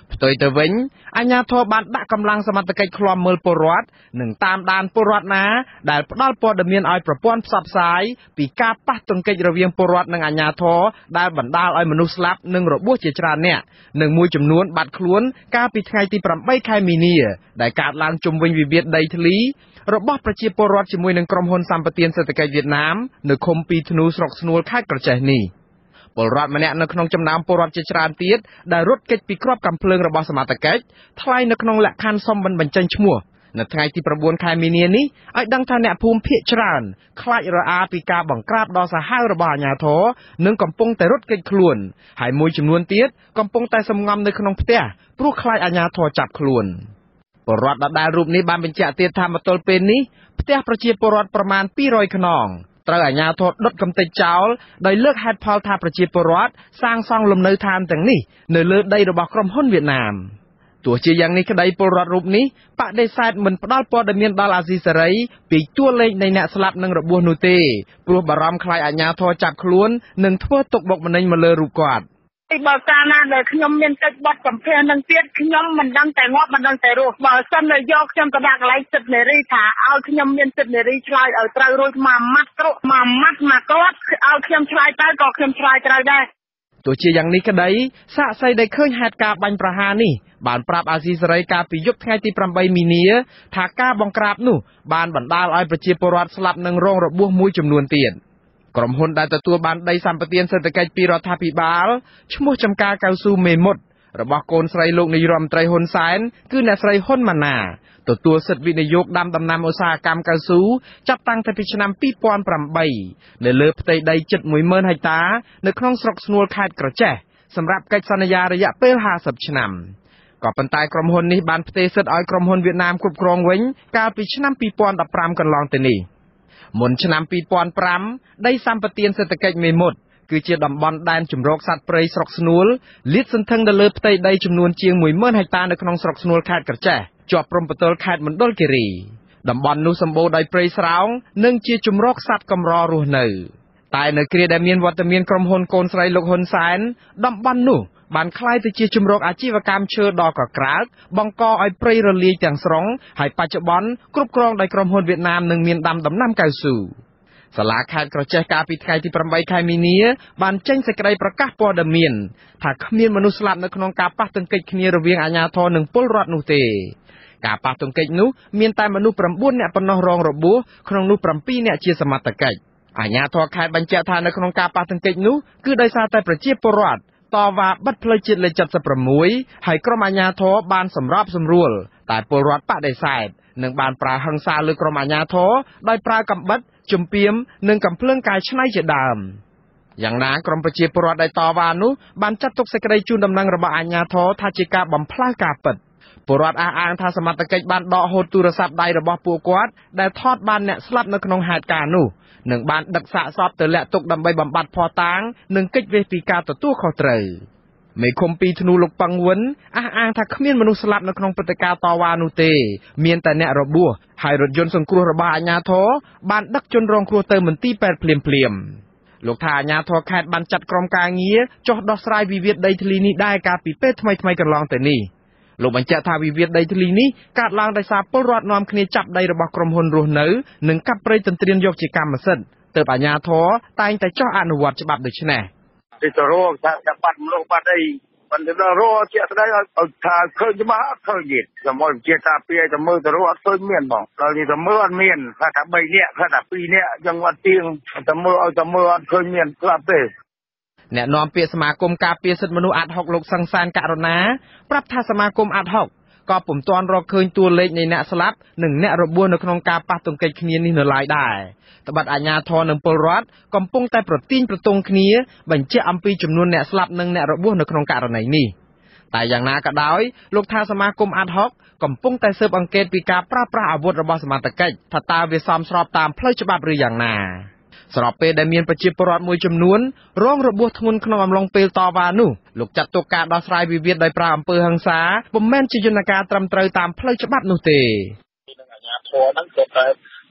ផ្ទុយទៅវិញអាជ្ញាធរបានដាក់កម្លាំងសមត្ថកិច្ចឃ្លាំមើលពលរដ្ឋនិងតាមដានពលរដ្ឋណាដែលផ្ដល់ព័ត៌មានឲ្យប្រព័ន្ធផ្សព្វផ្សាយពីការប៉ះទង្គិចរវាងពលរដ្ឋនិងអាជ្ញាធរដែលបណ្ដាលឲ្យមនុស្សស្លាប់និងរបួសជាច្រើនអ្នកនិងមួយចំនួនបាត់ខ្លួនកាលពីថ្ងៃទីប្រាំបីខែមីនាដែលកើតឡើងជុំវិញវិវាទដីធ្លីរបស់ប្រជាពលរដ្ឋជាមួយនឹងក្រុមហ៊ុនសម្បទានសេដ្ឋកិច្ចវៀតណាមនៅឃុំពីធ្នូស្រុកស្នួលខេត្តក្រចេះនេះពលរដ្ឋម្នាក់នៅក្នុងចំណោមពលរដ្ឋជាច្រើនទៀតដែលរត់គេចពីគ្រាប់កាំភ្លើងរបស់សមត្ថកិច្ចថ្លែងនៅក្នុងលក្ខខណ្ឌសុំមិនបញ្ចេញឈ្មោះនៅថ្ងៃទីប្រាំបួនខែមីនានេះឲ្យដឹងថាអ្នកភូមិភាគច្រើនខ្លាចរអាពីការបង្ក្រាបដ៏សាហាវរបស់អាជ្ញាធរនិងកំពុងតែរត់គេចខ្លួនហើយមួយចំនួនទៀតកំពុងតែសំងំនៅក្នុងផ្ទះព្រោះខ្លាចអាជ្ញាធរចាប់ខ្លួនពលរដ្ឋដដែលរូបនេះបានបញ្ជាក់ទៀតថាមកទល់ពេលនេះផ្ទះប្រជាពលរដ្ឋប្រមាណពីររយខ្នងត្រូវអាជ្ញាធរដុតកំទេចចោលដោយលើកហេតុផលថាប្រជាពលរដ្ឋសាងសង់លំនៅឋានទាំងនេះនៅលើដីរបស់ក្រុមហ៊ុនវៀតណាមទោះជាយ៉ាងនេះក្តីពលរដ្ឋរូបនេះបដិសេធមិនផ្ដល់ព័ត៌មានដល់អាស៊ីសេរីពីតួលេខនៃអ្នកស្លាប់និងរបួសនោះទេព្រោះបារម្ភខ្លាចអាជ្ញាធរចាប់ខ្លួននិងធ្វើទុកបុកម្នេញមកលើរូបគាត់ទីបើកាលណាដែលខ្ញុំមានទឹកបត់កំភែនឹងទៀតខ្ញុំមិនដឹងតែងាប់មិនដឹងតែរស់បើសិនតែយកខ្ញុំទៅដាក់កន្លែងសិទ្ធិនារីថាឲ្យខ្ញុំមានសិទ្ធិនារីឆ្លើយឲ្យត្រូវរួចមួយម៉ាត់ត្រកមួយម៉ាត់មកគាត់ឲ្យខ្ញុំឆ្លើយទៅក៏ខ្ញុំឆ្លើយត្រូវដែរទោះជាយ៉ាងនេះក្តីសាក្សីដែលឃើញហេតុការណ៍បាញ់ប្រហារនេះបានប្រាប់អាស៊ីសេរីកាលពីយប់ថ្ងៃទីប្រាំបីមីនាថាការបង្ក្រាបនោះបានបណ្ដាលឲ្យប្រជាពលរដ្ឋស្លាប់និងរងរបួសមួយចំនួនទៀតក្រុមហ៊ុនដែលទទួលបានដីសម្បទានសេដ្ឋកិច្ចពីរដ្ឋាភិបាលឈ្មោះចំការកៅស៊ូមេមត់របស់កូនស្រីលោកនាយរដ្ឋមន្ត្រីហ៊ុនសែនគឺអ្នកស្រីហ៊ុនម៉ាណាទទួលសិទ្ធិវិនិយោគដាំដំណាំឧស្សាហកម្មកៅស៊ូចាប់តាំងពីឆ្នាំពីរពាន់ប្រាំបីនៅលើផ្ទៃដីជិតមួយម៉ឺនហិកតានៅក្នុងស្រុកស្នួលខេត្តក្រចេះសម្រាប់កិច្ចសន្យារយៈពេលហាសិបឆ្នាំក៏ប៉ុន្តែក្រុមហ៊ុននេះបានផ្ទេរសិទ្ធិឲ្យក្រុមហ៊ុនវៀតណាមគ្រប់គ្រងវិញកាលពីឆ្នាំពីរពាន់ដប់ប្រាំកន្លងទៅនេះមុនឆ្នាំពីរពាន់ប្រាំដីសម្បទានសេដ្ឋកិច្ចមេមត់គឺជាតំបន់ដែនជម្រកសត្វព្រៃស្រុកស្នួលលាតសន្ធឹងទៅលើផ្ទៃដីចំនួនជាងមួយម៉ឺនហិកតានៅក្នុងស្រុកស្នួលខេត្តក្រចេះជាប់ព្រំប្រទល់ខេត្តមណ្ឌលគិរីតំបន់នោះសម្បូរដោយព្រៃស្រោងនិងជាជម្រកសត្វកម្ររស់នៅតែនៅគ្រាដែលមានវត្តមានក្រុមហ៊ុនកូនស្រីលោកហ៊ុនសែនតំបន់នោះបានក្លាយទៅជាជម្រកអាជីវកម្មឈើដ៏កក្រើកបង្កឲ្យព្រៃរលាយទាំងស្រុងហើយបច្ចុប្បន្នគ្រប់គ្រងដោយក្រុមហ៊ុនវៀតណាមនិងមានដាំដំណាំកៅស៊ូសាលាខេត្តក្រចេះកាលពីថ្ងៃទីប្រាំបីខែមីនាបានចេញសេចក្តីប្រកាសព័ត៌មានថាគ្មានមនុស្សស្លាប់នៅក្នុងការប៉ះទង្គិចគ្នារវាងអាជ្ញាធរនិងពលរដ្ឋនោះទេការប៉ះទង្គិចនោះមានតែមនុស្សប្រាំបួននាក់ប៉ុណ្ណោះរងរបួសក្នុងនោះប្រាំពីរនាក់ជាសមត្ថកិច្ចអាជ្ញាធរខេត្តបញ្ជាក់ថានៅក្នុងការប៉ះទង្គិចនោះគឺដោយសារតែប្រជាពលរដ្ឋតវ៉ាបិទផ្លូវជាតិលេខเจ็ดสิบหกហើយក្រុមអាជ្ញាធរបានសម្របសម្រួលតែពលរដ្ឋបដិសេធនិងបានប្រើហិង្សាលើក្រុមអាជ្ញាធរដោយប្រើកាំបិតជំពាមនិងកាំភ្លើងកាយឆ្នៃជាដើមយ៉ាងណាក្រុមប្រជាពលរដ្ឋដែលតវ៉ានោះបានចាត់ទុកសេចក្តីជូនដំណឹងរបស់អាជ្ញាធរថាជាការបំផ្លាញការពិតពលរដ្ឋអះអាងថាសមត្ថកិច្ចបានដកហូតទូរស័ព្ទដៃរបស់ពួកគាត់ដែលថតបានអ្នកស្លាប់នៅក្នុងហេតុការណ៍នោះនិងបានដឹកសាកសពទៅលាក់ទុកដើម្បីបំបត្តិភស្តុតាងនិងកិច្ចវេះពីការទទួលខុសត្រូវមេឃុំពីធ្នូលោកប៉ឹងវិនអះអាងថាគ្មានមនុស្សស្លាប់នៅក្នុងព្រឹត្តិការណ៍តវ៉ានោះទេមានតែអ្នករបួសហើយរថយន្តសង្គ្រោះរបស់អាជ្ញាធរបានដឹកជនរងគ្រោះទៅមន្ទីរពេទ្យភ្លាមភ្លាមលោកថាអាជ្ញាធរខេត្តបានចាត់ក្រុមការងារចុះដោះស្រាយវិវាទដីធ្លីនេះដែរកាលពីពេលថ្មីថ្មីកន្លងទៅនេះលោកបញ្ជាក់ថាវិវាទដីធ្លីនេះកើតឡើងដោយសារពលរដ្ឋនាំគ្នាចាប់ដីរបស់ក្រុមហ៊ុនរស់នៅនិងកាប់ព្រៃទន្ទ្រានយកជាកម្មសិទ្ធិទើបអាជ្ញាធរតែងតែចុះអនុវត្តច្បាប់ដូចនេះទីទៅរកថាចាប់បាត់មនុស្សបាត់អីប៉ុន្តែដល់រកជាក់ស្ដែងឲ្យថាឃើញច្បាស់អត់ឃើញទៀតចាំមកជាតាពីឲ្យទៅមើលទៅរកអត់ឃើញមានបងដល់នេះទៅមើលអត់មានថាតែបីនាក់ថាតែពីរនាក់អញ្ចឹងអត់ទៀងទៅមើលឲ្យទៅមើលអត់ឃើញមានស្លាប់ទេអ្នកនាំពាក្យសមាគមការពារសិទ្ធិមនុស្សអាត់ហុកលោកសង្សានករណាប្រាប់ថាសមាគមអាត់ហុកក៏ពុំទាន់រកឃើញតួលេខនៃអ្នកស្លាប់និងអ្នករបួសនៅក្នុងការប៉ះទង្គិចគ្នានេះនៅឡើយដែរត្បិតអាជ្ញាធរនិងពលរដ្ឋកំពុងតែប្រទីងប្រទង់គ្នាបញ្ជាក់អំពីចំនួនអ្នកស្លាប់និងអ្នករបួសនៅក្នុងករណីនេះតែយ៉ាងណាក៏ដោយលោកថាសមាគមអាត់ហុកកំពុងតែស៊ើបអង្កេតពីការប្រើប្រាស់អាវុធរបស់សមត្ថកិច្ចថាតើវាសមស្របតាមផ្លូវច្បាប់ឬយ៉ាងណាស្របពេលដែលមានប្រជាពលរដ្ឋមួយចំនួនរងរបួសធ្ងន់ក្នុងអំឡុងពេលតវ៉ានោះលោកចាត់ទុកការដោះស្រាយវិវាទដោយប្រើអំពើហិង្សាពុំមែនជាយន្តការត្រឹមត្រូវតាមផ្លូវច្បាប់នោះទេនឹងអាជ្ញាធរហ្នឹងគាត់តែ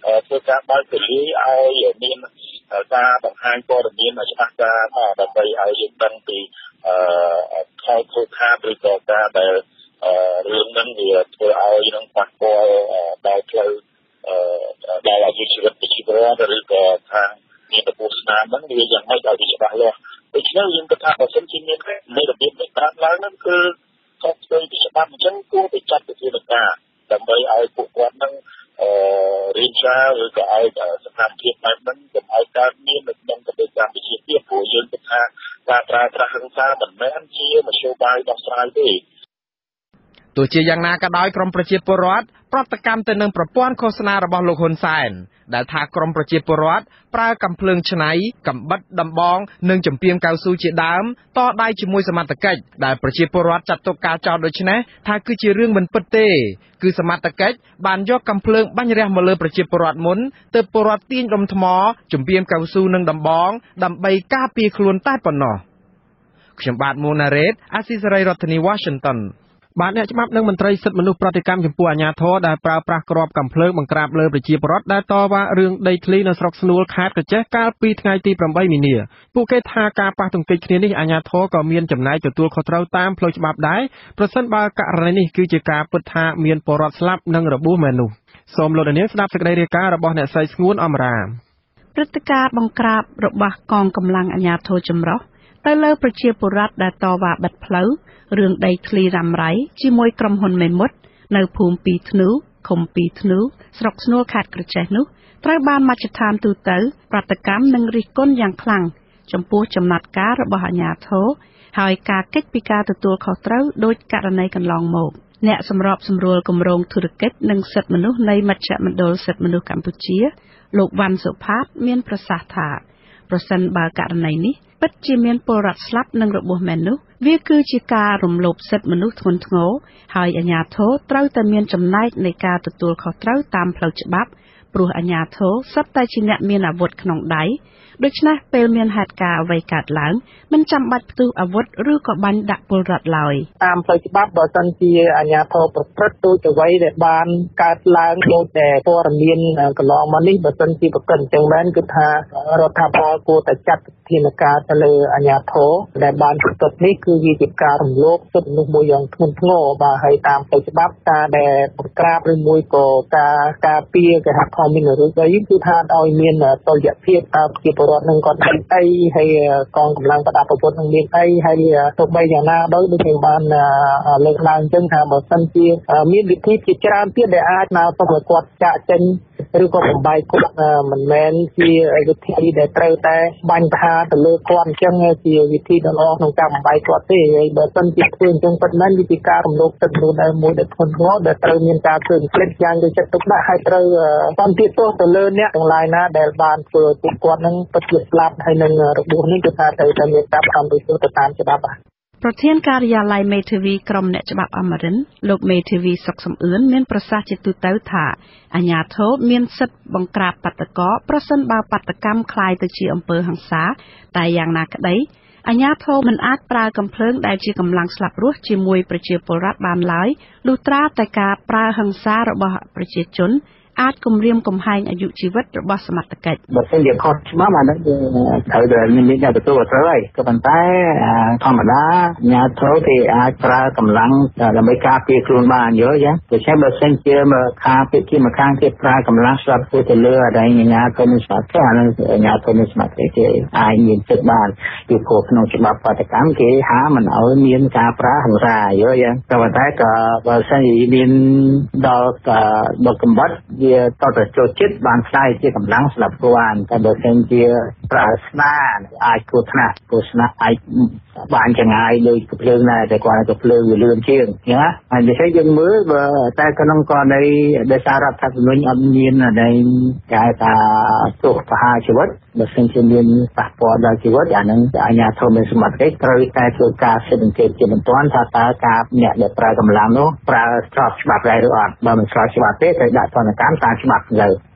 ធ្វើការបើកទូលាយឲ្យមានការបង្ហាញព័ត៌មានឲ្យច្បាស់ការមកដើម្បីឲ្យយើងដឹងពីខលខូចខាតឬក៏ការដែលរឿងហ្នឹងវាធ្វើឲ្យនឹងប៉ះពាល់ដល់ផ្លូវដល់អាយុជីវិតប្រជាពលរដ្ឋឬក៏ខាងមានរបួសស្នាមហ្នឹងវាយ៉ាងម៉េចឲ្យវាច្បាស់លាស់ដូច្នេះយើងគិតថាបើសិនជាមាននៃរបៀបនៃការឡើងហ្នឹងគឺខុសទៅពីច្បាប់អញ្ចឹងគួរទៅចាត់វិធានការដើម្បីឲ្យពួកគាត់ហ្នឹងរៀនសារឬក៏ឲ្យសកម្មភាពបែបហ្នឹងកុំឲ្យកើតមាននៅក្នុងប្រទេសកម្ពុជាទៀតព្រោះយើងគិតថាការប្រើប្រាស់ហិង្សាមិនមែនជាមធ្យោបាយដោះស្រាយទេទោះជាយ៉ាងណាក៏ដោយក្រមប្រជាពលរដ្ឋប្រតិកម្មទៅនឹងប្រព័ន្ធឃោសនារបស់លោកហ៊ុនសែនដែលថាក្រមប្រជាពលរដ្ឋប្រើកាំភ្លើងឆ្នៃកំបិតដំបងនិងចំពាមកៅស៊ូជាដើមតដៃជាមួយសមត្ថកិច្ចដែលប្រជាពលរដ្ឋចាត់ទុកការចោទដូចនេះថាគឺជារឿងមិនពិតទេគឺសមត្ថកិច្ចបានយកកាំភ្លើងបាញ់រះមកលើប្រជាពលរដ្ឋមុនទើបពលរដ្ឋទាញដុំថ្មចំពាមកៅស៊ូនិងដំបងដើម្បីការពារខ្លួនតែប៉ុណ្ណោះខ្ញុំបាទមូណារ៉េតអាស៊ីសេរីរដ្ឋធានី Washingtonបាទអ្នកច្បាប់និងមន្ត្រីសិទ្ធិមនុស្សប្រតិកម្មចំពោះអាជ្ញាធរដែលប្រើប្រាស់គ្រាប់កាំភ្លើងបង្ក្រាបលើប្រជាពលរដ្ឋដែលតវ៉ារឿងដីធ្លីនៅស្រុកស្នួលខេត្តក្រចេះកាលពីថ្ងៃទីប្រាំបីមីនាពួកគេថាការប៉ះទង្គិចគ្នានេះអាជ្ញាធរក៏មានចំណែកទទួលខុសត្រូវតាមផ្លូវច្បាប់ដែរប្រសិនបើករណីនេះគឺជាការពិតថាមានពលរដ្ឋស្លាប់និងរបួសមែននោះសូមលោកនាងស្ដាប់សេចក្តីរាយការណ៍របស់អ្នកស្រីស្ងួនអមរាព្រឹត្តិការណ៍បង្ក្រាបរបស់កងកម្លាំងអាជ្ញាធរចម្រុះទៅលើប្រជាពលរដ្ឋដែលតវ៉ាបិទផ្លូវរឿងដីធ្លីរ៉ាំរ៉ៃជាមួយក្រុមហ៊ុនមេមត់នៅភូមិពីរធ្នូឃុំពីរធ្នូស្រុកស្នួលខេត្តក្រចេះនោះត្រូវបានមជ្ឈដ្ឋានទូតប្រតិកម្មនិងរិះគន់យ៉ាងខ្លាំងចំពោះចំណាត់ការរបស់អាជ្ញាធរហើយការកិច្ចពីការទទួលខុសត្រូវដោយករណីកន្លងមកអ្នកសម្របសម្រួលគម្រោងធុរកិច្ចនិងសិទ្ធិមនុស្សនៃមជ្ឈមណ្ឌលសិទ្ធិមនុស្សកម្ពុជាលោកវ៉ាន់សុផាតមានប្រសាសន៍ថាប្រសិនបើករណីនេះពិតជាមានពលរដ្ឋស្លាប់និងរបួសមែននោះវាគឺជាការរំលោភសិទ្ធិមនុស្សធ្ងន់ធ្ងរហើយអាជ្ញាធរត្រូវតែមានចំណែកនៃការទទួលខុសត្រូវតាមផ្លូវច្បាប់ព្រោះអាជ្ញាធរសុទ្ធតែជាអ្នកមានអាវុធក្នុងដៃដូច្នេះពេលមានហេតុការណ៍អ្វីកើតឡើងមិនចាំបាច់ផ្ទុះអាវុធឬក៏បាញ់ដាក់ពលរដ្ឋឡើយតាមផ្លូវច្បាប់បើសិនជាអាជ្ញាធរប្រព្រឹត្តទូចអ្វីដែលបានកើតឡើងដូចតែព័ត៌មានកន្លងមកនេះបើសិនជាប្រកបអញ្ចឹងមែនគឺថារដ្ឋាភិបាលគួរតែចាត់ធានការទៅលើអាជ្ញាធរដែលបានប្រព្រឹត្តនេះគឺវាជាការរំលោភសិទ្ធិមនុស្សមួយយ៉ាងធ្ងន់ធ្ងរបាទហើយតាមផ្លូវច្បាប់ការដែលបង្ក្រាបឬមួយក៏ការការពារគេហៅថាមានរឿងអីគឺថាឲ្យមានតុល្យភាពតើជាពលរដ្ឋនឹងគាត់មានអីហើយកងកម្លាំងប្រដាប់អាវុធនឹងមានអីហើយទោះបីយ៉ាងណាដោយដូចខ្ញុំបានលើកឡើងអញ្ចឹងថាបើសិនជាមានវិធីជាច្រើនទៀតដែលអាចមកទៅឲ្យគាត់ចាក់ចេញឬក៏បំបីគាត់មិនមែនជាវិធីដែលត្រូវតែបាញ់ប្រហារទៅលើគាត់អញ្ចឹងជាវិធីដ៏ល្អក្នុងការបំបីគាត់ទេហើយបើសិនជាធ្វើអញ្ចឹងពិតមែនវាជាការរំលោភសិទ្ធិមនុស្សដែលមួយដែលធ្ងន់ធ្ងរដែលត្រូវមានការធ្វើផ្លេចយ៉ាងយកចិត្តទុកដាក់ហើយត្រូវបន្ទាទោសទៅលើអ្នកទាំងឡាយណាដែលបានធ្វើឲ្យពួកគាត់នឹងពិតជាស្លាប់ហើយនឹងរបួសនេះគឺថាត្រូវតែមានការតាមទៅទៅតាមច្បាប់បាទប្រធានការិយាល័យមេធាវីក្រមអ្នកច្បាប់អមរិនលោកមេធាវីសុកសំអឿនមានប្រសាសន៍ជាទូទៅថាអាជ្ញាធរមានសិទ្ធិបង្ក្រាបបាតុករប្រសិនបើបាតុកម្មคล้ายទៅជាអំពើហិង្សាតែយ៉ាងណាក្តីអាជ្ញាធរមិនអាចប្រើកាំភ្លើងដែលជាកម្លាំងស្លាប់រស់ជាមួយប្រជាពលរដ្ឋបានឡើយលុះត្រាតែការប្រើហិង្សារបស់ប្រជាជនអាចគំរាមកំហែងអាយុជីវិតរបស់សមត្ថកិច្ចបើសិនជាខុសច្បាប់អានោះគឺត្រូវតែមានអ្នកទទួលខុសត្រូវហើយក៏ប៉ុន្តែធម្មតាអាជ្ញាធរគេអាចប្រើកម្លាំងដើម្បីការពារខ្លួនបានយល់ចាដូច្នេះបើសិនជាមកខាងពីជាមកខាងគេប្រើកម្លាំងស្លាប់ធ្វើទៅលើអីអាជ្ញាធរនឹងស្មារតីអានោះអាជ្ញាធរនឹងស្មារតីគេអាចមានសិទ្ធិបានពីព្រោះក្នុងច្បាប់បាតកម្មគេហាមមិនឲ្យមានការប្រើហិង្សាយល់ចាក៏ប៉ុន្តែក៏បើសិនជាមានដល់ដល់កំបាត់វាតទៅចូលចិត្តបានខ្លាយជាកម្លាំងស្លាប់ខ្លួនតែបើសិនជាប្រើស្នាអាចគ្រោះថ្នាក់គ្រោះថ្នាក់អាចបានចង្អាយដោយកំភ្លើងដែរតែគាត់កំភ្លើងវាលឿនជាងណាហើយដូចជាយើងមើលបើតែក្នុងករណីដែលសាររដ្ឋធម្មនុញ្ញអត់មានដែលគេថាទោសប្រហារជីវិតបើសិនជាមានប៉ះពាល់ដល់ជីវិតអានឹងអាជ្ញាធរមានសមត្ថកិច្ចត្រូវតែធ្វើការស៊ើបអង្កេតជាបន្ទាន់ថាតើការអ្នកដែលប្រើកម្លាំងនោះប្រើស្របច្បាប់ដែរឬអត់បើមិនស្របច្បាប់ទេត្រូវដាក់ទណ្ឌកម្មតាមច្បាប់ទៅ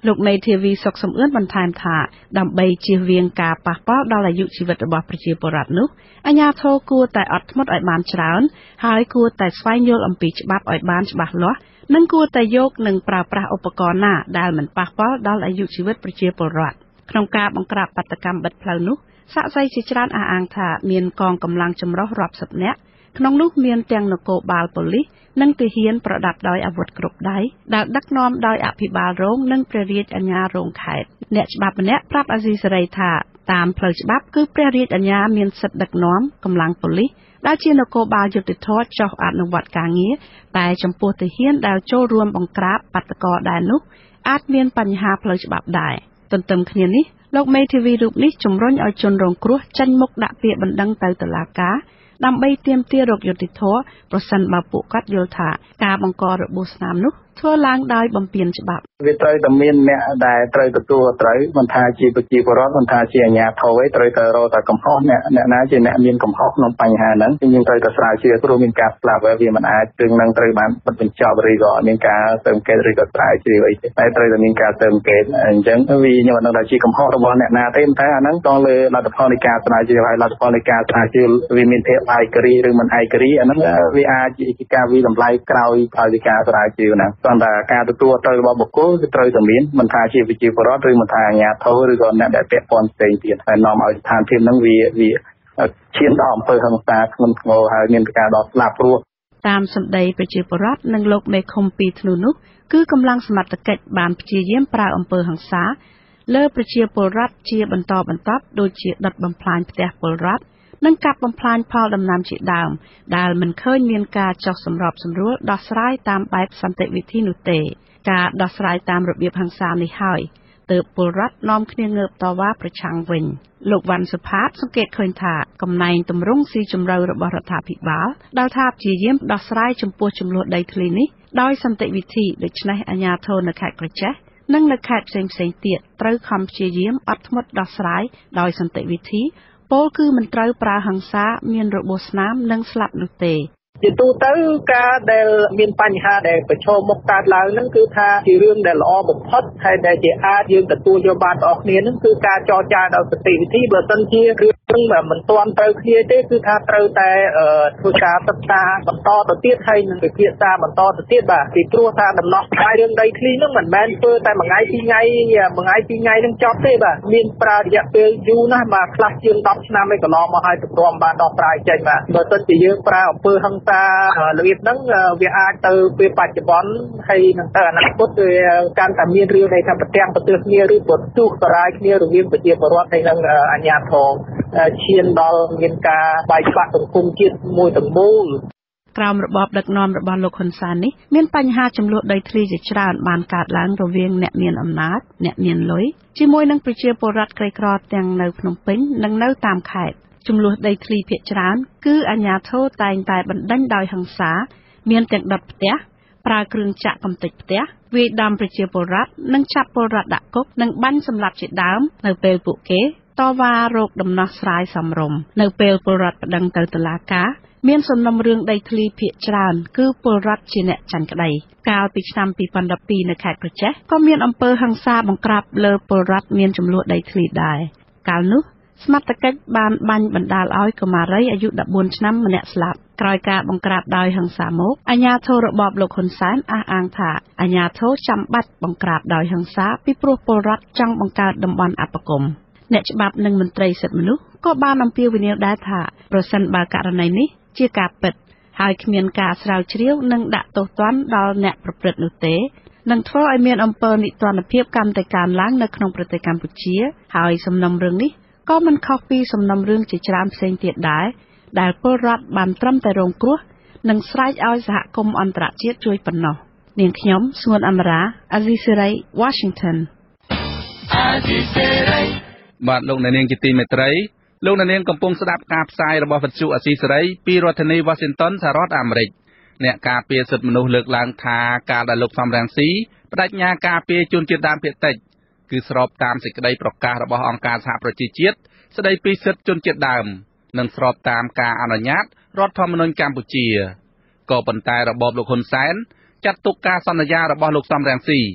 លោកមេធាវីសុកសំអឿនបន្ថែមថាដើម្បីជៀសវាងការប៉ះពាល់ដល់អាយុជីវិតរបស់ប្រជាពលរដ្ឋនោះអាជ្ញាធរគួរតែអត់ធ្មត់ឲ្យបានច្រើនហើយគួរតែស្វែងយល់អំពីច្បាប់ឲ្យបានច្បាស់លាស់និងគួរតែយកនិងប្រើប្រាស់ឧបករណ៍ណាដែលមិនប៉ះពាល់ដល់អាយុជីវិតប្រជាពលរដ្ឋក្នុងការបង្ក្រាបបាតុកម្មបិទផ្លូវនោះសាក្សីជាច្រើនអះអាងថាមានកងកម្លាំងចម្រុះរាប់សិបនាក់ក្នុងនោះមានទាំងនគរបាលប៉ូលីសនិងទាហានប្រដាប់ដោយអាវុធគ្រប់ដៃដែលដឹកនាំដោយអភិបាលរងនិងព្រះរាជអាជ្ញារងខេត្តអ្នកច្បាប់ម្នាក់ប្រាប់អាស៊ីសេរីថាតាមផ្លូវច្បាប់គឺព្រះរាជអាជ្ញាមានសិទ្ធិដឹកនាំកម្លាំងប៉ូលីសដែលជានគរបាលយុត្តិធម៌ចុះអនុវត្តការងារតែចំពោះទាហានដែលចូលរួមបង្ក្រាបបាតុករដែរនោះអាចមានបញ្ហាផ្លូវច្បាប់ដែរទន្ទឹមគ្នានេះលោកមេធាវីរូបនេះជំរុញឲ្យជនរងគ្រោះចេញមុខដាក់ពាក្យបណ្ដឹងទៅតុលាការដើម្បីទាមទាររកយុត្តិធម៌ប្រសិនបើពួកគាត់យល់ថាការបង្ករបួសស្នាមនោះធ្វើឡើងដោយបំពានច្បាប់វាត្រូវតែមានអ្នកដែលត្រូវទទួលត្រូវមិនថាជាប្រជាពលរដ្ឋមិនថាជាអាជ្ញាធរឯត្រូវតែរកតែកំហុសអ្នកអ្នកណាជាអ្នកមានកំហុសក្នុងបញ្ហាហ្នឹងយើងត្រូវតែស្រាវជ្រាវព្រោះមានការស្លាប់ហើយវាមិនអាចរឿងហ្នឹងត្រូវបានបិទបញ្ចប់ឬក៏មានការស៊ើបអង្កេតឬក៏ស្រាវជ្រាវអីទេតែត្រូវតែមានការស៊ើបអង្កេតអញ្ចឹងវាខ្ញុំមិនដឹងថាជាកំហុសរបស់អ្នកណាទេតែអាហ្នឹងต้องលើលទ្ធផលនៃការស្រាវជ្រាវហើយលទ្ធផលនៃការស្រាវជ្រាវវាមានភាពឯករាជ្យឬមិនឯករាជ្យអាហ្នឹងវាអាចជាការវិតម្លៃក្រោយក្រោយពីការស្រាវជ្រាវហ្នឹងព្រោះតែការទទួលត្រូវរបស់បុគ្គលគឺត្រូវតែមានមិនថាជាវិជាពលរដ្ឋឬមិនថាអាជ្ញាធរឬក៏អ្នកដែលពាក់ព័ន្ធផ្សេងទៀតហើយនាំឲ្យស្ថានភាពហ្នឹងវាវាឈានដល់អំពើហិង្សាធ្ងន់ធ្ងរហើយមានការដល់ស្លាប់ព្រោះតាមសម្ដីប្រជាពលរដ្ឋនិងលោកមេឃុំពីធ្នូនោះគឺកម្លាំងសមត្ថកិច្ចបានព្យាយាមប្រើអំពើហិង្សាលើប្រជាពលរដ្ឋជាបន្តបន្ទាប់ដូចជាដុតបំផ្លាញផ្ទះពលរដ្ឋនិងកាប់បំផ្លាញផលដំណាំជាដើមដែលមិនឃើញមានការចុះសម្របសម្រួលដោះស្រាយតាមបែបសន្តិវិធីនោះទេការដោះស្រាយតាមរបៀបហិង្សានេះហើយទើបពលរដ្ឋនាំគ្នាងើបតវ៉ាប្រឆាំងវិញលោកវ៉ាន់សុផាតសង្កេតឃើញថាកំណែងទម្រង់ស៊ីជម្រៅរបស់រដ្ឋាភិបាលដែលថាព្យាយាមដោះស្រាយចំពោះចំនួនដីធ្លីនេះដោយសន្តិវិធីដូច្នេះអាជ្ញាធរនៅខេត្តក្រចេះនិងនៅខេត្តផ្សេងផ្សេងទៀតត្រូវខំព្យាយាមអត់ធ្មត់ដោះស្រាយដោយសន្តិវិធីពលគឺមិនត្រូវប្រើហិង្សាមានរបួសស្នាមនិងស្លាប់នោះទេជាទូទៅការដែលមានបញ្ហាដែលប្រឈមមុខកើតឡើងហ្នឹងគឺថាជារឿងដែលល្អបំផុតហើយដែលជាអាចយើងទទួលយកបានទាំងអស់គ្នាហ្នឹងគឺការចរចាដោយសន្តិវិធីបើមិនជារឿងមិនទាន់ត្រូវគ្នាទេគឺថាត្រូវតែធ្វើការសិក្សាបន្តទៅទៀតហើយនឹងពិភាក្សាបន្តទៅទៀតបាទពីព្រោះថាដំណោះស្រាយរឿងដីធ្លីហ្នឹងមិនមែនធ្វើតែមួយថ្ងៃពីរថ្ងៃមួយថ្ងៃពីរថ្ងៃហ្នឹងចប់ទេបាទមានប្រើរយៈពេលយូរណាស់បាទខ្លះជាងដប់ឆ្នាំឯកន្លងមកហើយទម្រាំបានដោះស្រាយចេញបាទបើមិនជាយើងប្រើអំពើហិង្សារបៀបហ្នឹងវាអាចទៅពេលបច្ចុប្បន្នហើយនឹងទៅអនាគតវាកាន់តែមានរឿងនៃថាប្រទាំងប្រទើគ្នាឬប្រទុះបរាយគ្នារវាងប្រជាពលរដ្ឋហើយនិងអាជ្ញាធរឈានដល់មានការបែកបាក់សង្គមជាតិមួយទាំងមូលក្រោមរបបដឹកនាំរបស់លោកហ៊ុនសែននេះមានបញ្ហាចំនួនដីធ្លីជាច្រើនបានកើតឡើងរវាងអ្នកមានអំណាចអ្នកមានលុយជាមួយនឹងប្រជាពលរដ្ឋក្រីក្រទាំងនៅភ្នំពេញនិងនៅតាមខេត្តចំនួនដីធ្លីភាគច្រើនគឺអាជ្ញាធរតែងតែបណ្ដេញដោយហិង្សាមានទាំងដុតផ្ទះប្រើគ្រឿងចាក់កំទេចផ្ទះវាយដំប្រជាពលរដ្ឋនិងចាប់ពលរដ្ឋដាក់គុកនិងបាញ់សម្លាប់ជាដើមនៅពេលពួកគេតវ៉ារកដំណោះស្រាយសមរម្យនៅពេលពលរដ្ឋប្តឹងទៅតុលាការមានសំណុំរឿងដីធ្លីភាគច្រើនគឺពលរដ្ឋជាអ្នកចាញ់ក្តីកាលពីឆ្នាំពីរពាន់ដប់ពីរនៅខេត្តក្រចេះក៏មានអំពើហិង្សាបង្ក្រាបលើពលរដ្ឋមានចំនួនដីធ្លីដែរកាលនោះសមត្ថកិច្ចបានបាញ់បណ្ដាលឲ្យកុមារីអាយុដប់បួនឆ្នាំម្នាក់ស្លាប់ក្រោយការបង្ក្រាបដោយហិង្សាមកអាជ្ញាធររបបលោកហ៊ុនសែនអះអាងថាអាជ្ញាធរចាំបាច់បង្ក្រាបដោយហិង្សាពីព្រោះពលរដ្ឋចង់បង្កើតតំបន់អបគមអ្នកច្បាប់និងមន្ត្រីសិទ្ធិមនុស្សក៏បានអំពាវនាវដែរថាប្រសិនបើករណីនេះជាការពិតហើយគ្មានការស្រាវជ្រាវនិងដាក់ទោសទណ្ឌដល់អ្នកប្រព្រឹត្តនោះទេនឹងធ្វើឲ្យមានអំពើនិទានភាពកាន់តែកើនឡើងនៅក្នុងប្រទេសកម្ពុជាហើយសំណុំរឿងនេះក៏មិនខុសពីសំណុំរឿងជាច្រើនផ្សេងទៀតដែរដែលពលរដ្ឋបានត្រឹមតែរងគ្រោះនិងស្រែកឲ្យសហគមន៍អន្តរជាតិជួយប៉ុណ្ណោះនាងខ្ញុំស្ងួនអមរាអាស៊ីសេរី Washington អាស៊ីសេរីបាទលោកអ្នកនាងជាទីមេត្រីលោកអ្នកនាងកំពុងស្ដាប់ការផ្សាយរបស់វិទ្យុអាស៊ីសេរីពីរដ្ឋធានី Washington សហរដ្ឋអាមេរិកអ្នកការពារសិទ្ធិមនុស្សលើកឡើងថាការដែលលោកសំរងស៊ីបដិញ្ញាការពារជនជាតិដើមភាគតិចគឺស្របតាមសេចក្តីប្រកាសរបស់អង្គការសហប្រជាជាតិស្តីពីសិទ្ធិជនជាតិដើមនិងស្របតាមការអនុញ្ញាតរដ្ឋធម្មនុញ្ញកម្ពុជាក៏ប៉ុន្តែរបបលោកហ៊ុនសែនចាត់ទុកការសន្យារបស់លោកសំរងស៊ី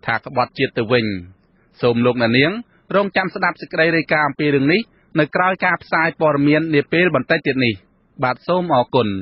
ថាក្បត់ជាតិទៅវិញសូមលោកអ្នកនាងរងចាំស្ដាប់សេចក្តីរាយការណ៍អំពីរឿងនេះនៅក្រោយការផ្សាយព័ត៌មាននាពេលបន្តិចទៀតនេះបាទសូមអរគុណ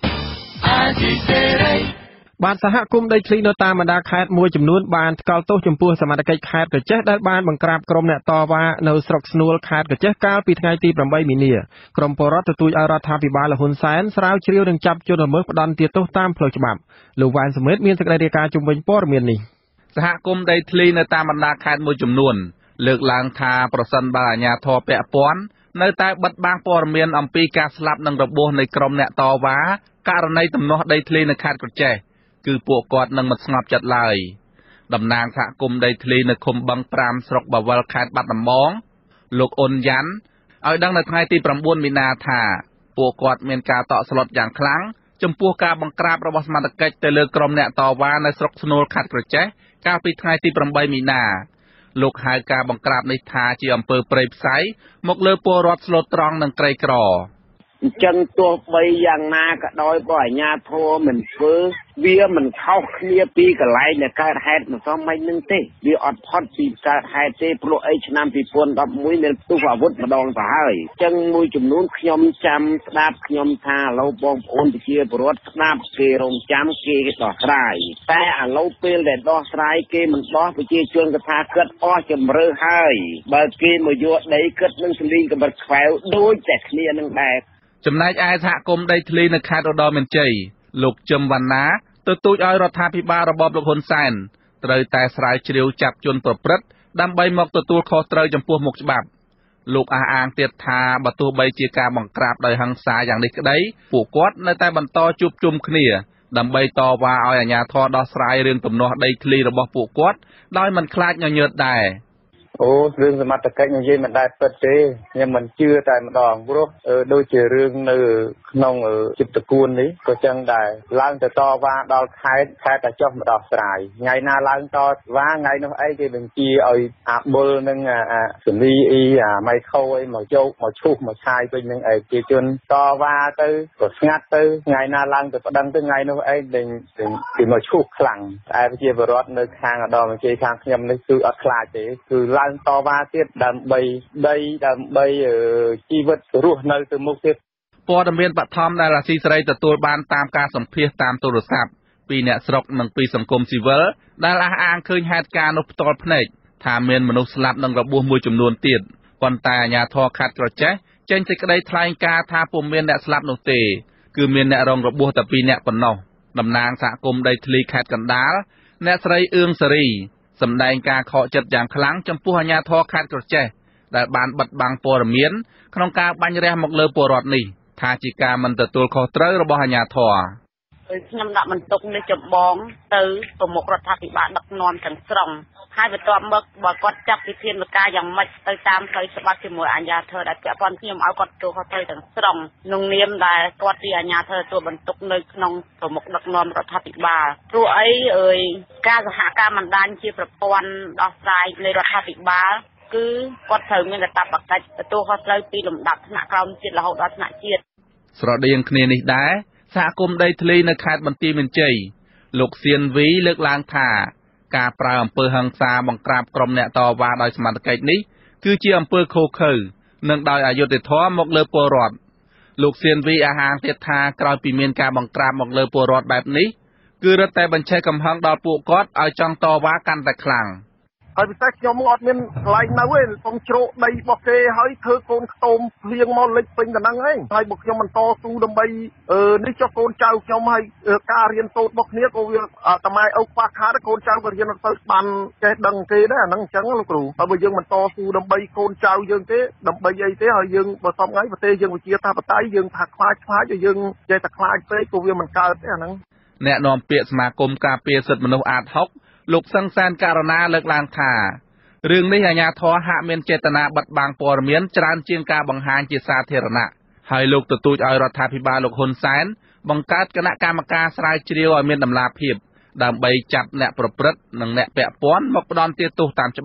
បាទសហគមន៍ដីធ្លីនៅតាមបណ្ដាខេត្តមួយចំនួនបានថ្កោលទោសចំពោះសមត្ថកិច្ចខេត្តកោះចេះដែលបានបង្ក្រាបក្រុមអ្នកតវ៉ានៅស្រុកស្នួលខេត្តកោះចេះកាលពីថ្ងៃទីប្រាំបីមីនាក្រុមពលរដ្ឋទទូចឲ្យរដ្ឋាភិបាលហ៊ុនសែនស្រាវជ្រាវនិងចាប់ជនល្មើសផ្ដន្ទាទោសតាមផ្លូវច្បាប់លោកវ៉ាន់សមិទ្ធមានសេចក្តីរាយការណ៍ជុំវិញព័ត៌មាននេះសហគមន៍ដីធ្លីនៅតាមបណ្ដាខេត្តមួយចំនួនលើកឡើងថាប្រសិនបើអាជ្ញាធរពាក់ព័ន្ធនៅតែបិទបាំងព័ត៌មានអំពីការស្លាប់និងរបួសនៃក្រុមអ្នកតវ៉ាករណីទំនាស់ដីធ្លីនៅខេត្តកោះចេះគឺពួកគាត់នឹងមិនស្ងប់ចិត្តឡើយតំណាងសហគមន៍ដីធ្លីនៅឃុំបឹងប្រាំស្រុកបាវិលខេត្តបាត់ដំបងលោកអ៊ុនយ៉ាន់ឲ្យដឹងនៅថ្ងៃទីប្រាំបួនមីនាថាពួកគាត់មានការតក់ស្លុតយ៉ាងខ្លាំងចំពោះការបង្ក្រាបរបស់សមត្ថកិច្ចទៅលើក្រុមអ្នកតវ៉ានៅស្រុកស្នូលខេត្តកោះចេះកាលពីថ្ងៃទីប្រាំបីមីនាលោកហៅការបង្ក្រាបនេះថាជាអំពើព្រៃផ្សៃមកលើពលរដ្ឋស្លូតត្រង់និងក្រីក្រអញ្ចឹងទោះបីយ៉ាងណាក៏ដោយបើអាជ្ញាធរមិនធ្វើវាមិនខុសគ្នាពីកន្លែងដែលកើតហេតុមិនសមមិននឹងទេវាអត់ផុតពីកើតហេតុទេព្រោះអីឆ្នាំពីរពាន់ដប់មួយមានផ្ទុះអាវុធម្ដងទៅហើយអញ្ចឹងមួយចំនួនខ្ញុំចាំស្ដាប់ខ្ញុំថាឥឡូវបងប្អូនប្រជាពលរដ្ឋស្ដាប់គេរងចាំគេដោះស្រាយតែឥឡូវពេលដែលដោះស្រាយគេមិនដោះប្រជាជនក៏ថាគិតអស់ជំរឿហើយបើគេមកយកដីគិតនឹងសលីងកម្រិតខ្វែវដូចតែគ្នានឹងដែរចំណែកឯសហគមន៍ដីធ្លីនៅខេត្តឧត្តរមានជ័យលោកជឹមវណ្ណាទទូចឲ្យរដ្ឋាភិបាលរបបលោកហ៊ុនសែនត្រូវតែស្រាវជ្រាវចាប់ជនប្រព្រឹត្តដើម្បីមកទទួលខុសត្រូវចំពោះមុខច្បាប់លោកអះអាងទៀតថាបើទោះបីជាការបង្ក្រាបដោយហិង្សាយ៉ាងនេះក្តីពួកគាត់នៅតែបន្តជួបជុំគ្នាដើម្បីតវ៉ាឲ្យអាជ្ញាធរដោះស្រាយរឿងទំនាស់ដីធ្លីរបស់ពួកគាត់ដោយមិនខ្លាចញញើតដែរអូរឿងសមត្ថកិច្ចនិយាយមិនដែលពិតទេខ្ញុំមិនជឿតែម្ដងព្រោះដូចជារឿងនៅក្នុងចិត្តតគួននេះក៏ចឹងដែរឡើងទៅតវ៉ាដល់ខេត្តខេត្តតែចុះមកដោះស្រាយថ្ងៃណាឡើងតវ៉ាថ្ងៃនោះអីគេបញ្ជាឲ្យអាបុលនឹងអាសលីអីអាម៉ៃខោអីមកយកមកឈូសមកឆាយវិញនឹងឯប្រជាជនតវ៉ាទៅក៏ស្ងាត់ទៅថ្ងៃណាឡើងទៅប្តឹងទៅថ្ងៃនោះអីដេញគេមកឈូសខ្លាំងតែប្រជាពលរដ្ឋនៅខាងឧត្តរមានជ័យខាងខ្ញុំនេះគឺអត់ខ្លាចទេគឺឡើងតវ៉ាទៀតដើម្បីដីដើម្បីជីវិតរស់នៅទៅមុខទៀតព័ត៌មានបឋមដែលអាស៊ីសេរីទទួលបានតាមការសម្ភាសតាមទូរស័ព្ទពីអ្នកស្រុកនិងពីសង្គមស៊ីវិលដែលអះអាងឃើញហេតុការណ៍នោះផ្ទាល់ភ្នែកថាមានមនុស្សស្លាប់និងរបួសមួយចំនួនទៀតប៉ុន្តែអាជ្ញាធរខេត្តក្រចេះចេញសេចក្តីថ្លែងការណ៍ថាពុំមានអ្នកស្លាប់នោះទេគឺមានអ្នករងរបួសតែពីរនាក់ប៉ុណ្ណោះតំណាងសហគមន៍ដីធ្លីខេត្តកណ្ដាលអ្នកស្រីអឿងសេរីសម្ដែងការខកចិត្តយ៉ាងខ្លាំងចំពោះអាជ្ញាធរខេត្តក្រចេះដែលបានបិទបាំងព័ត៌មានក្នុងការបាញ់រះមកលើពលរដ្ឋនេះថាជាការមិនទទួលខុសត្រូវរបស់អាជ្ញាធរខ្ញុំដាក់បន្ទុកនេះចម្បងទៅប្រមុខរដ្ឋាភិបាលដឹកនាំទាំងស្រុងហើយបន្ទាប់មកបើគាត់ចាត់វិធានការយ៉ាងម៉េចទៅតាមផ្លូវច្បាប់ជាមួយអាជ្ញាធរដែលពាក់ព័ន្ធខ្ញុំឲ្យគាត់ទទួលខុសត្រូវទាំងស្រុងក្នុងនាមដែលគាត់ជាអាជ្ញាធរទទួលបន្ទុកនៅក្នុងប្រមុខដឹកនាំរដ្ឋាភិបាលព្រោះអីអើយការសហការបណ្ដាញជាប្រព័ន្ធដោះស្រាយនៃរដ្ឋាភិបាលគឺគាត់ត្រូវមានកាតព្វកិច្ចទទួលខុសត្រូវពីលំដាប់ថ្នាក់ក្រោមជាតិរហូតដល់ថ្នាក់ជាតិស្រដៀងគ្នានេះដែរសហគមន៍ដីធ្លីនៅខេត្តបន្ទាយមានជ័យលោកសៀនវីលើកឡើងថាការប្រើអំពើហិង្សាបង្ក្រាបក្រុមអ្នកតវ៉ាដោយសមត្ថកិច្ចនេះគឺជាអំពើឃោរឃៅនិងដោយអយុត្តិធម៌មកលើពលរដ្ឋលោកសៀនវីអះអាងទៀតថាក្រោយពីមានការបង្ក្រាបមកលើពលរដ្ឋបែបនេះគឺរឹតតែបញ្ឆេះកំហឹងដល់ពួកគាត់ឲ្យចង់តវ៉ាកាន់តែខ្លាំងហើយពិសេសខ្ញុំអត់មានកន្លែងនៅទេកុំជ្រោកដីរបស់គេហើយធ្វើកូនខ្ទមភ្លៀងមកលិចពេញតែហ្នឹងឯងហើយបើខ្ញុំមិនតស៊ូដើម្បីនេះចុះកូនចៅខ្ញុំហើយការរៀនសូត្ររបស់គ្នាក៏វាតម៉ែឪខ្វះខាតកូនចៅក៏រៀនអត់ទៅបានចេះដឹងគេដែរអាហ្នឹងអញ្ចឹងលោកគ្រូហើយបើយើងមិនតស៊ូដើម្បីកូនចៅយើងទេដើម្បីអីទេហើយយើងបើសពថ្ងៃប្រទេសយើងវិជាថាបតៃយើងថាខ្លាចខ្លាចហើយយើងចេះតែខ្លាចពេកក៏វាមិនកើតទេអាហ្នឹងអ្នកនាំពាក្យសមាគមការពារសិទ្ធិមនុស្សអាតហុកលោកសង្សានករណាលើកឡើងថារឿងនេះអាជ្ញាធរហាក់មានចេតនាបិទបាំងព័ត៌មានច្រើនជាងការបង្ហាញជាសាធារណៈហើយលោកទទូចឲ្យរដ្ឋាភិបាលលោកហ៊ុនសែនបង្កើតគណៈកម្មការស្រាវជ្រាវឲ្យមានតម្លាភាពដើម្បីចាប់អ្នកប្រព្រឹត្តនិងអ្នកពាក់ព័ន្ធមកផ្ដន្ទាទោសតាមច្បាប់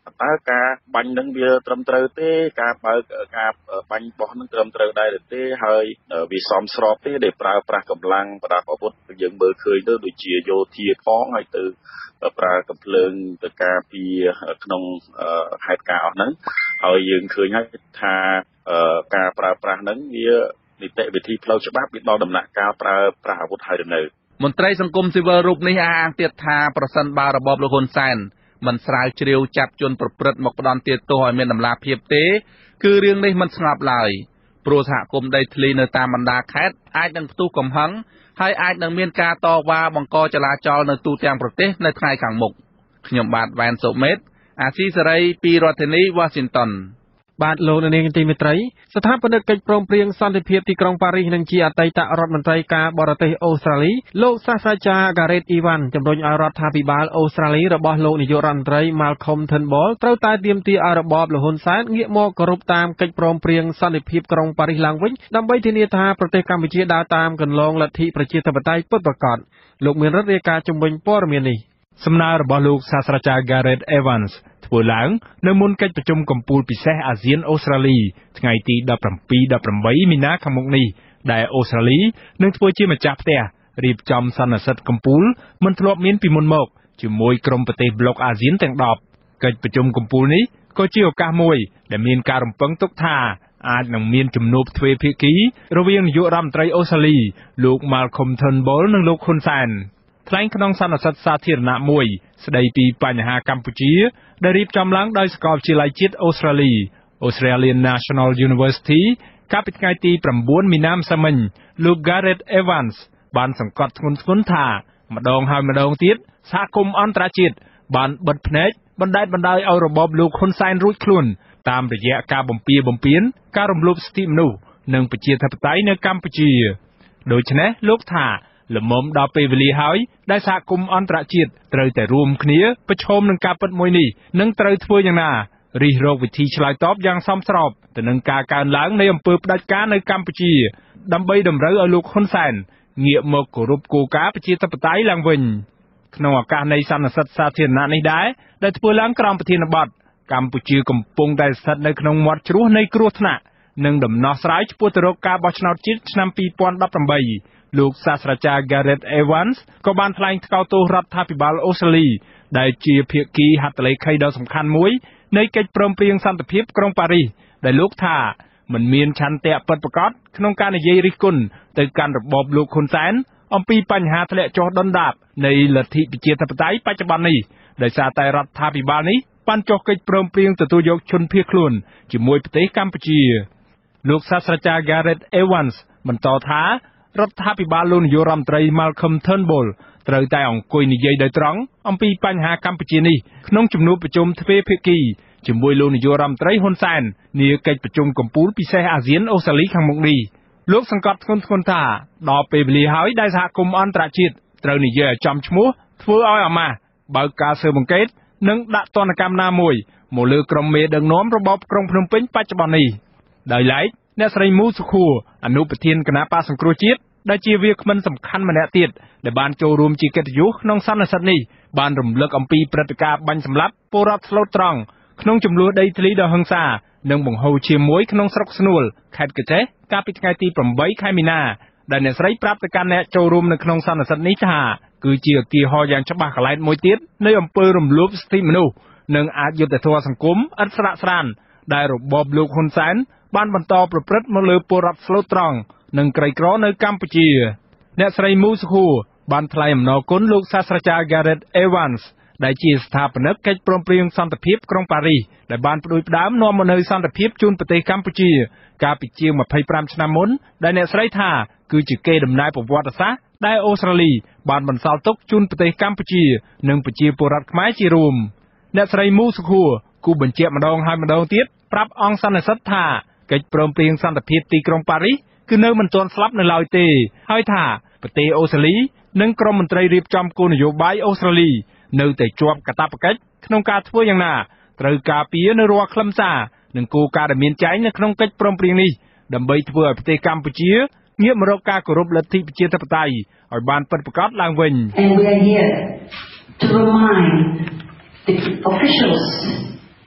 តើការបាញ់នឹងវាត្រឹមត្រូវទេការបើកការបាញ់បោះនឹងត្រឹមត្រូវដែរទេហើយវាសមស្របទេដែលប្រើប្រាស់កម្លាំងប្រដាប់អាវុធយើងមើលឃើញទៅដូចជាយោធាផងហើយទៅប្រើកំភ្លើងទៅការពារក្នុងហេតុការណ៍អស់ហ្នឹងហើយយើងឃើញហើយថាការប្រើប្រាស់ហ្នឹងវានីតិវិធីផ្លូវច្បាប់វាដល់ដំណាក់កាលប្រើប្រាស់អាវុធហើយទៅនៅមន្ត្រីសង្គមស៊ីវិលរូបនេះអះអាងទៀតថាប្រសិនបើរបបលោកហ៊ុនសែនមិនស្រាវជ្រាវចាប់ជនប្រព្រឹត្តមកផ្ដន់ទាទោសឲ្យមានតម្លាភាពទេគឺរឿងនេះមិនស្ងប់ឡើយព្រោះសហគមន៍ដីធ្លីនៅតាមបណ្ដាខេត្តអាចនឹងផ្ទុះកំហឹងហើយអាចនឹងមានការតវ៉ាបង្កចលាចលនៅទូទាំងប្រទេសនៅថ្ងៃខាងមុខខ្ញុំបាទវ៉ែនសុមេតអាស៊ីសេរីពីរដ្ឋធានី Washington បាទលោកនាងទីមេត្រីស្ថាបនិកកិច្ចព្រមព្រៀងសន្តិភាពទីក្រុងប៉ារីសនិងជាអតីតរដ្ឋមន្ត្រីការបរទេសអូស្ត្រាលីលោកសាស្ត្រាចារ្យ Gareth Evans ជំរុញឲ្យរដ្ឋាភិបាលអូស្ត្រាលីរបស់លោកនាយករដ្ឋមន្ត្រី Malcolm Turnbull ត្រូវតែទាមទារឲ្យរបបលហ៊ុនសែនងាកមកគោរពតាមកិច្ចព្រមព្រៀងសន្តិភាពក្រុងប៉ារីសឡើងវិញដើម្បីធានាថាប្រទេសកម្ពុជាដើរតាមគន្លងលទ្ធិប្រជាធិបតេយ្យពិតប្រាកដលោកមានរដ្ឋរាយការណ៍ជំវិញព័ត៌មាននេះសំណើរបស់លោកសាស្ត្រាចារ្យ Gareth Evans ធ្វើឡើងនៅមុនកិច្ចប្រជុំកំពូលពិសេសអាស៊ានអូស្ត្រាលីថ្ងៃទីដប់ប្រាំពីរ ដប់ប្រាំបី មីនាខាងមុខនេះដែលអូស្ត្រាលីនឹងធ្វើជាម្ចាស់ផ្ទះរៀបចំសន្និសីទកំពូលមិនធ្លាប់មានពីមុនមកជាមួយក្រុមប្រទេសប្លុកអាស៊ានទាំងដប់កិច្ចប្រជុំកំពូលនេះក៏ជាឱកាសមួយដែលមានការរំពឹងទុកថាអាចនឹងមានជំនួបទ្វេភាគីរវាងនាយករដ្ឋមន្ត្រីអូស្ត្រាលីលោក Malcolm Turnbull និងលោកហ៊ុនសែនថ្លែងក្នុងសន្និសីទសាធារណៈមួយស្ដីពីបញ្ហាកម្ពុជាដែលរៀបចំឡើងដោយសាកលវិទ្យាល័យជាតិអូស្ត្រាលី Australian National University កាលពីថ្ងៃទីប្រាំបួនមីនាម្សិលមិញលោក Gareth Evans បានសង្កត់ធ្ងន់ធ្ងរថាម្ដងហើយម្ដងទៀតសហគមន៍អន្តរជាតិបានបិទភ្នែកបណ្តែតបណ្តោយឲ្យរបបលោកហ៊ុនសែនរួចខ្លួនតាមរយៈការបំពារបំពានការរំលោភសិទ្ធិមនុស្សនិងប្រជាធិបតេយ្យនៅកម្ពុជាដូច្នេះលោកថាលំមដល់ពេលវេលាហើយដែលសហគមន៍អន្តរជាតិត្រូវតែរួមគ្នាប្រឈមនឹងការពិតមួយនេះនិងត្រូវធ្វើយ៉ាងណារិះរកវិធីឆ្លើយតបយ៉ាងសមស្របទៅនឹងការកើនឡើងនៃអំពើផ្ដាច់ការនៅកម្ពុជាដើម្បីតម្រូវឲ្យលោកហ៊ុនសែនងាកមកគោរពគោលការណ៍ប្រជាធិបតេយ្យឡើងវិញក្នុងឱកាសនៃសន្និសីទសាធារណៈនេះដែរដែលធ្វើឡើងក្រោមប្រធានបទកម្ពុជាកំពុងតែស្ថិតនៅក្នុងមាត់ជ្រោះនៃគ្រោះថ្នាក់និងដំណោះស្រាយឆ្ពោះទៅរកការបោះឆ្នោតជាតិឆ្នាំពីរពាន់ដប់ប្រាំបីលោកសាស្ត្រាចារ្យ Gareth Evans ក៏បានថ្លែងថ្កោលទោសរដ្ឋាភិបាលអូស្ត្រាលីដែលជាភាគីហត្ថលេខីដ៏សំខាន់មួយនៃកិច្ចព្រមព្រៀងសន្តិភាពក្រុងប៉ារីសដែលលោកថាមិនមានឆន្ទៈពិតប្រាកដក្នុងការនិយាយរិះគន់ទៅកាន់របបលោកហ៊ុនសែនអំពីបញ្ហាធ្លាក់ចុះដុនដាបនៃលទ្ធិប្រជាធិបតេយ្យបច្ចុប្បន្ននេះដោយសារតែរដ្ឋាភិបាលនេះបានចុះកិច្ចព្រមព្រៀងទទួលយកជនភៀសខ្លួនជាមួយប្រទេសកម្ពុជាលោកសាស្ត្រាចារ្យ Gareth Evans បន្តថារដ្ឋាភិបាលលោកនាយករដ្ឋមន្ត្រី Malcolm Turnbull ត្រូវតែអង្គុយនិយាយដោយត្រង់អំពីបញ្ហាកម្ពុជានេះក្នុងជំនួបប្រជុំទ្វេភាគីជាមួយលោកនាយករដ្ឋមន្ត្រីហ៊ុនសែននាកិច្ចប្រជុំកំពូលពិសេសអាស៊ានអូស្ត្រាលីខាងមុខនេះលោកសង្កត់ធ្ងន់ធ្ងរថាដល់ពេលវេលាហើយដែលសហគមន៍អន្តរជាតិត្រូវនិយាយឲ្យចំឈ្មោះធ្វើឲ្យអាម៉ាស់បើកការស៊ើបអង្កេតនិងដាក់ទណ្ឌកម្មណាមួយមកលើក្រុមមេដឹកនាំរបបក្រុងភ្នំពេញបច្ចុប្បន្ននេះដោយឡែកអ្នកស្រីមូសុខួរអនុប្រធានគណៈបក្សសង្គ្រោះជាតិដែលជាវាគ្មិនសំខាន់ម្នាក់ទៀតដែលបានចូលរួមជាកិត្តិយសក្នុងសន្និសីទនេះបានរំលឹកអំពីព្រឹត្តិការណ៍បាញ់សម្លាប់ពលរដ្ឋស្លូតត្រង់ក្នុងចំនួនដីធ្លីដ៏ហិង្សានិងបង្ហូរឈាមមួយក្នុងស្រុកស្នួលខេត្តកោះចេះកាលពីថ្ងៃទីប្រាំបីខែមីនាដែលអ្នកស្រីប្រាប់ទៅកាន់អ្នកចូលរួមនៅក្នុងសន្និសីទនេះថាគឺជាឧទាហរណ៍យ៉ាងច្បាស់កន្លែងមួយទៀតនៃអំពើរំលោភសិទ្ធិមនុស្សនិងអយុត្តិធម៌សង្គមឥតស្រាកស្រានដែលរបបលោកហ៊ុនសែនបានបន្តប្រព្រឹត្តមកលើពលរដ្ឋស្លូតត្រង់និងក្រីក្រនៅកម្ពុជាអ្នកស្រីមូសុខួរបានថ្លែងអំណរគុណលោកសាស្ត្រាចារ្យ Gareth Evans ដែលជាស្ថាបនិកកិច្ចព្រមព្រៀងសន្តិភាពក្រុងប៉ារីសដែលបានផ្ដួចផ្ដើមនាំមកនូវសន្តិភាពជូនប្រទេសកម្ពុជាកាលពីជាងម្ភៃប្រាំឆ្នាំមុនដែលអ្នកស្រីថាគឺជាកេរដំណែលប្រវត្តិសាស្ត្រដែលអូស្ត្រាលីបានបន្សល់ទុកជូនប្រទេសកម្ពុជានិងប្រជាពលរដ្ឋខ្មែរជារួមអ្នកស្រីមូសុខួរគូបញ្ជាក់ម្ដងហើយម្ដងទៀតប្រាប់អង្គសន្និសីទថាកិច្ចព្រមព្រៀងសន្តិភាពទីក្រុងប៉ារីសគឺនៅមិនទាន់ស្លាប់នៅឡើយទេហើយថាប្រទេសអូស្ត្រាលីនិងក្រុមមន្ត្រីរៀបចំគោលនយោបាយអូស្ត្រាលីនៅតែជាប់កាតព្វកិច្ចក្នុងការធ្វើយ៉ាងណាត្រូវការពារនៅរាល់ខ្លឹមសារនិងគោលការណ៍ដែលមានចែងនៅក្នុងកិច្ចព្រមព្រៀងនេះដើម្បីធ្វើឲ្យប្រទេសកម្ពុជាងាកមករកការគោរពលទ្ធិប្រជាធិបតេយ្យឲ្យបានពិតប្រាកដឡើងវិញ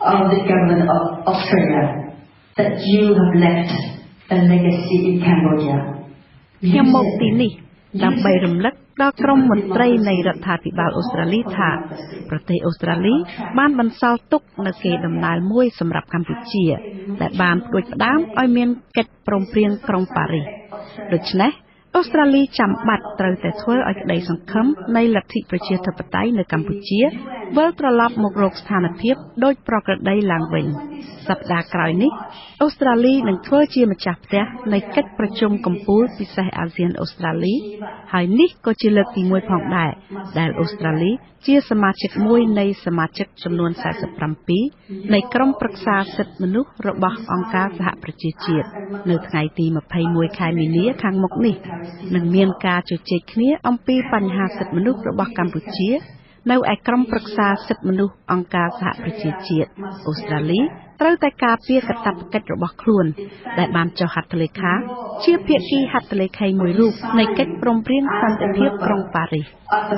of the government of Australia that you have left a legacy in Cambodia. ខ្ញុំមកទីនេះដើម្បីរំលឹកដល់ក្រុមមន្ត្រីនៃរដ្ឋាភិបាលអូស្ត្រាលីថាប្រទេសអូស្ត្រាលីបានបន្សល់ទុកនូវកេរដំណែលមួយសម្រាប់កម្ពុជាដែលបានផ្ដួចផ្ដើមឲ្យមានកិច្ចព្រមព្រៀងក្រុងប៉ារីសដូច្នេះអូស្ត្រាលីចាំបាច់ត្រូវតែធ្វើឲ្យក្តីសង្ឃឹមនៃលទ្ធិប្រជាធិបតេយ្យនៅកម្ពុជាវិលត្រឡប់មករកស្ថានភាពដូចប្រក្រតីឡើងវិញសប្តាហ៍ក្រោយនេះអូស្ត្រាលីនឹងធ្វើជាម្ចាស់ផ្ទះនៃកិច្ចប្រជុំកំពូលពិសេសអាស៊ានអូស្ត្រាលីហើយនេះក៏ជាលើកទីមួយផងដែរដែលអូស្ត្រាលីជាសមាជិកមួយនៃសមាជិកចំនួនสี่สิบเจ็ดនៃក្រុមប្រឹក្សាសិទ្ធិមនុស្សរបស់អង្គការសហប្រជាជាតិនៅថ្ងៃទីยี่สิบเอ็ดខែមីនាខាងមុខនេះនឹងមានការជជែកគ្នាអំពីបញ្ហាសិទ្ធិមនុស្សរបស់កម្ពុជានៅឯក្រុមប្រឹក្សាសិទ្ធិមនុស្សអង្គការសហប្រជាជាតិអូស្ត្រាលីត្រូវតែការពារកាតព្វកិច្ចរបស់ខ្លួនដែលបានចុះហត្ថលេខាជាភាគីហត្ថលេខីមួយរូបនៃកិច្ចព្រមព្រៀងសន្តិភាពក្រុងប៉ារីស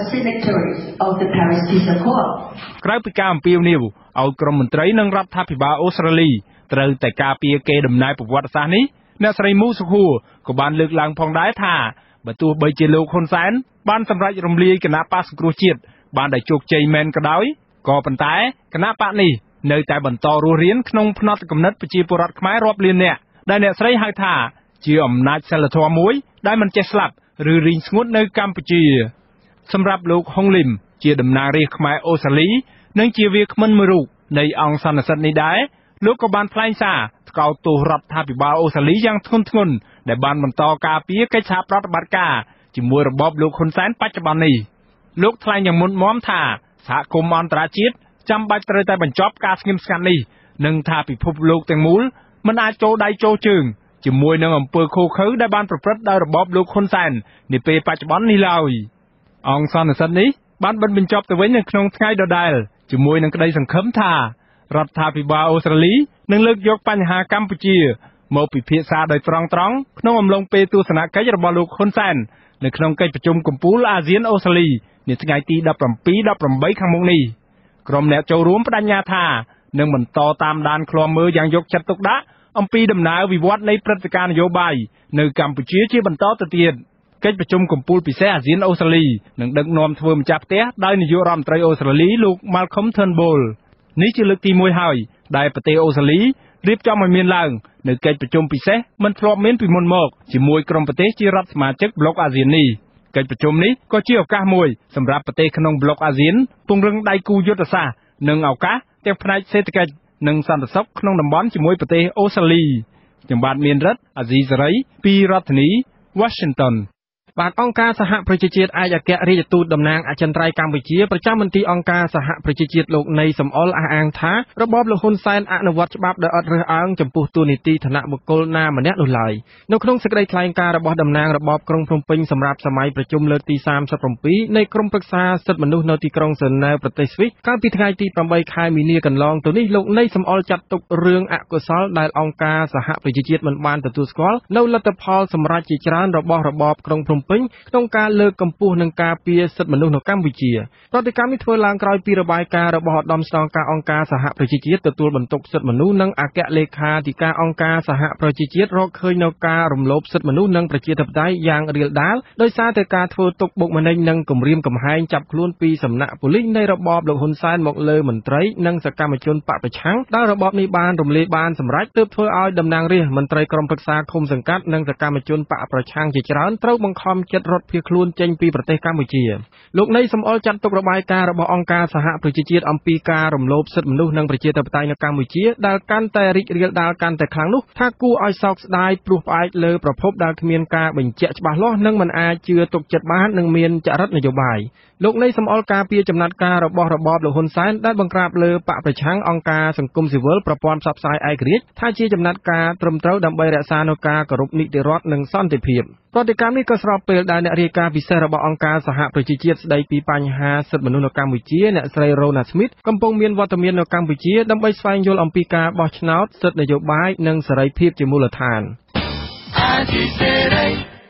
ក្រៅពីការអំពាវនាវឲ្យក្រុមមន្ត្រីនិងរដ្ឋាភិបាលអូស្ត្រាលីត្រូវតែការពារកេរដំណែលប្រវត្តិសាស្ត្រនេះអ្នកស្រីមូសុខួរក៏បានលើកឡើងផងដែរថាបើទោះបីជាលោកហ៊ុនសែនបានសម្រេចរំលាយគណៈបក្សសង្គ្រោះជាតិបានតែជោគជ័យមែនក៏ដោយក៏ប៉ុន្តែគណៈបកនេះនៅតែបន្តរស់រានក្នុងផ្នត់គំនិតប្រជាពលរដ្ឋខ្មែររាប់លាននាក់ដែលអ្នកស្រីហៅថាជាអំណាចសិលធម៌មួយដែលមិនចេះស្លាប់ឬរីងស្ងួតនៅកម្ពុជាសម្រាប់លោកហុងលឹមជាតំណាងរាស្ត្រខ្មែរអូស្ត្រាលីនិងជាវាគ្មិនមួយរូបនៃអង្គសន្និសីទនេះដែរលោកក៏បានថ្លែងសារថ្កោលទោសរដ្ឋាភិបាលអូស្ត្រាលីយ៉ាងធ្ងន់ធ្ងរដែលបានបន្តការពារកិច្ចសហប្រតិបត្តិការជាមួយរបបលោកហ៊ុនសែនបច្ចុប្បន្ននេះលោកថ្លែងយ៉ាងមុតមមថាសហគមន៍អន្តរជាតិចាំបាច់ត្រូវតែបញ្ចប់ការស្ងៀមស្ងាត់នេះនិងថាពិភពលោកទាំងមូលមិនអាចចូលដៃចូលជើងជាមួយនឹងអំពើឃោរឃៅដែលបានប្រព្រឹត្តដោយរបបលោកហ៊ុនសែននាពេលបច្ចុប្បន្ននេះឡើយអង្គសន្និសីទនេះបានបិទបញ្ចប់ទៅវិញនៅក្នុងថ្ងៃដដែលជាមួយនឹងក្តីសង្ឃឹមថារដ្ឋាភិបាលអូស្ត្រាលីនឹងលើកយកបញ្ហាកម្ពុជាមកពិភាក្សាដោយត្រង់ៗក្នុងអំឡុងពេលទស្សនកិច្ចរបស់លោកហ៊ុនសែននៅក្នុងកិច្ចប្រជុំកំពូលអាស៊ានអូស្ត្រាលីនៅថ្ងៃទីដប់ប្រាំពីរ ដប់ប្រាំបីខាងមុខនេះក្រុមអ្នកចូលរួមបដិញ្ញាថានឹងបន្តតាមដានឃ្លាំមើលយ៉ាងយកចិត្តទុកដាក់អំពីដំណើរវិវត្តនៃព្រឹត្តិការណ៍នយោបាយនៅកម្ពុជាជាបន្តទៅទៀតកិច្ចប្រជុំកំពូលពិសេសអាស៊ានអូស្ត្រាលីនឹងដឹកនាំធ្វើម្ចាស់ផ្ទះដោយនាយករដ្ឋមន្ត្រីអូស្ត្រាលីលោក Malcolm Turnbull នេះជាលើកទីមួយហើយដែលប្រទេសអូស្ត្រាលីរៀបចំឲ្យមានឡើងនៅកិច្ចប្រជុំពិសេសមិនធ្លាប់មានពីមុនមកជាមួយក្រុមប្រទេសជារដ្ឋសមាជិកប្លុកអាស៊ាននេះកិច្ចប្រជុំនេះក៏ជាឱកាសមួយសម្រាប់ប្រទេសក្នុងប្លុកអាស៊ានពង្រឹងដៃគូយុទ្ធសាស្ត្រនិងឱកាសទាំងផ្នែកសេដ្ឋកិច្ចនិងសន្តិសុខក្នុងតំបន់ជាមួយប្រទេសអូស្ត្រាលីខ្ញុំបាទមានរិទ្ធអាស៊ីសេរីពីរដ្ឋធានី Washington បាទអង្គការសហប្រជាជាតិឯកអគ្គរដ្ឋទូតតំណាងអចិន្ត្រៃយ៍កម្ពុជាប្រចាំមន្ទីរអង្គការសហប្រជាជាតិលោកនៃសំអល់អះអាងថារបបលោកហ៊ុនសែនអនុវត្តច្បាប់ដោយអត់រើសអើងចំពោះទូនីតិឋានៈបុគ្គលណាម្នាក់នោះឡើយនៅក្នុងសេចក្តីថ្លែងការណ៍របស់តំណាងរបបក្រុងភ្នំពេញសម្រាប់សម័យប្រជុំលើកទីសាមសិបเจ็ดនៃក្រុមប្រឹក្សាសិទ្ធិមនុស្សនៅទីក្រុងហ្សឺណែវប្រទេសស្វីសកាលពីថ្ងៃទីแปดខែមីនាកន្លងទៅនេះលោកនៃសំអល់ចាត់ទុករឿងអកុសលដែលអង្គការសហប្រជាជាតិមិនបានទទួលស្គាល់នៅលទ្ធផលសម្រាប់ជាច្រើនរបស់របបក្រុងភ្នំពេញក្នុងការលើកកម្ពស់និងការពារសិទ្ធិមនុស្សនៅកម្ពុជាប្រតិកម្មនេះធ្វើឡើងក្រោយពីរបាយការណ៍របស់ឧត្តមស្នងការអង្គការសហប្រជាជាតិទទួលបន្ទុកសិទ្ធិមនុស្សនិងអគ្គលេខាធិការអង្គការសហប្រជាជាតិរកឃើញនៅការរំលោភសិទ្ធិមនុស្សនិងប្រជាធិបតេយ្យយ៉ាងរាលដាលដោយសារតែការធ្វើទុកបុកម្នេញនិងគំរាមកំហែងចាប់ខ្លួនពីសំណាក់ប៉ូលីសនៃរបបលោកហ៊ុនសែនមកលើមន្ត្រីនិងសកម្មជនបកប្រឆាំងដែលរបបនេះបានរំលាយបានសម្រេចទើបធ្វើឲ្យតំណាងរាស្ត្រមន្ត្រីក្រុមប្រឹក្សាឃុំសង្កាត់និងសកម្មជនបកប្រឆាំងជាច្រើនត្រូវបង្ខំចិត្តរត់ភៀសខ្លួនចេញពីប្រទេសកម្ពុជាលោកនៃសំអល់ចាត់ទុករបាយការណ៍របស់អង្គការសហប្រជាជាតិអំពីការរំលោភសិទ្ធិមនុស្សនិងប្រជាធិបតេយ្យនៅកម្ពុជាដែលកាន់តែរីករាលដាលកាន់តែខ្លាំងនោះថាគួរឲ្យសោកស្ដាយព្រោះផ្អែកលើប្រភពដែលគ្មានការបញ្ជាក់ច្បាស់លាស់និងមិនអាចជឿទុកចិត្តបាននិងមានចរិតនយោបាយលោកនៃសំអល់ការពារចំណាត់ការរបស់របបលោកហ៊ុនសែនដែលបង្ក្រាបលើបកប្រឆាំងអង្គការសង្គមស៊ីវិលប្រព័ន្ធផ្សព្វផ្សាយឯករាជ្យថាជាចំណាត់ការត្រឹមត្រូវដើម្បីរក្សានូវការគោរពនីតិរដ្ឋនិងសន្តិភាពប្រតិកម្មនេះក៏ស្របពេលដែលអ្នករាយការណ៍ពិសេសរបស់អង្គការសហប្រជាជាតិស្ដីពីបញ្ហាសិទ្ធិមនុស្សនៅកម្ពុជាអ្នកស្រី Rona Smith កំពុងមានវត្តមាននៅកម្ពុជាដើម្បីស្វែងយល់អំពីការបោះឆ្នោតសិទ្ធិនយោបាយនិងសេរីភាពជាមូលដ្ឋាន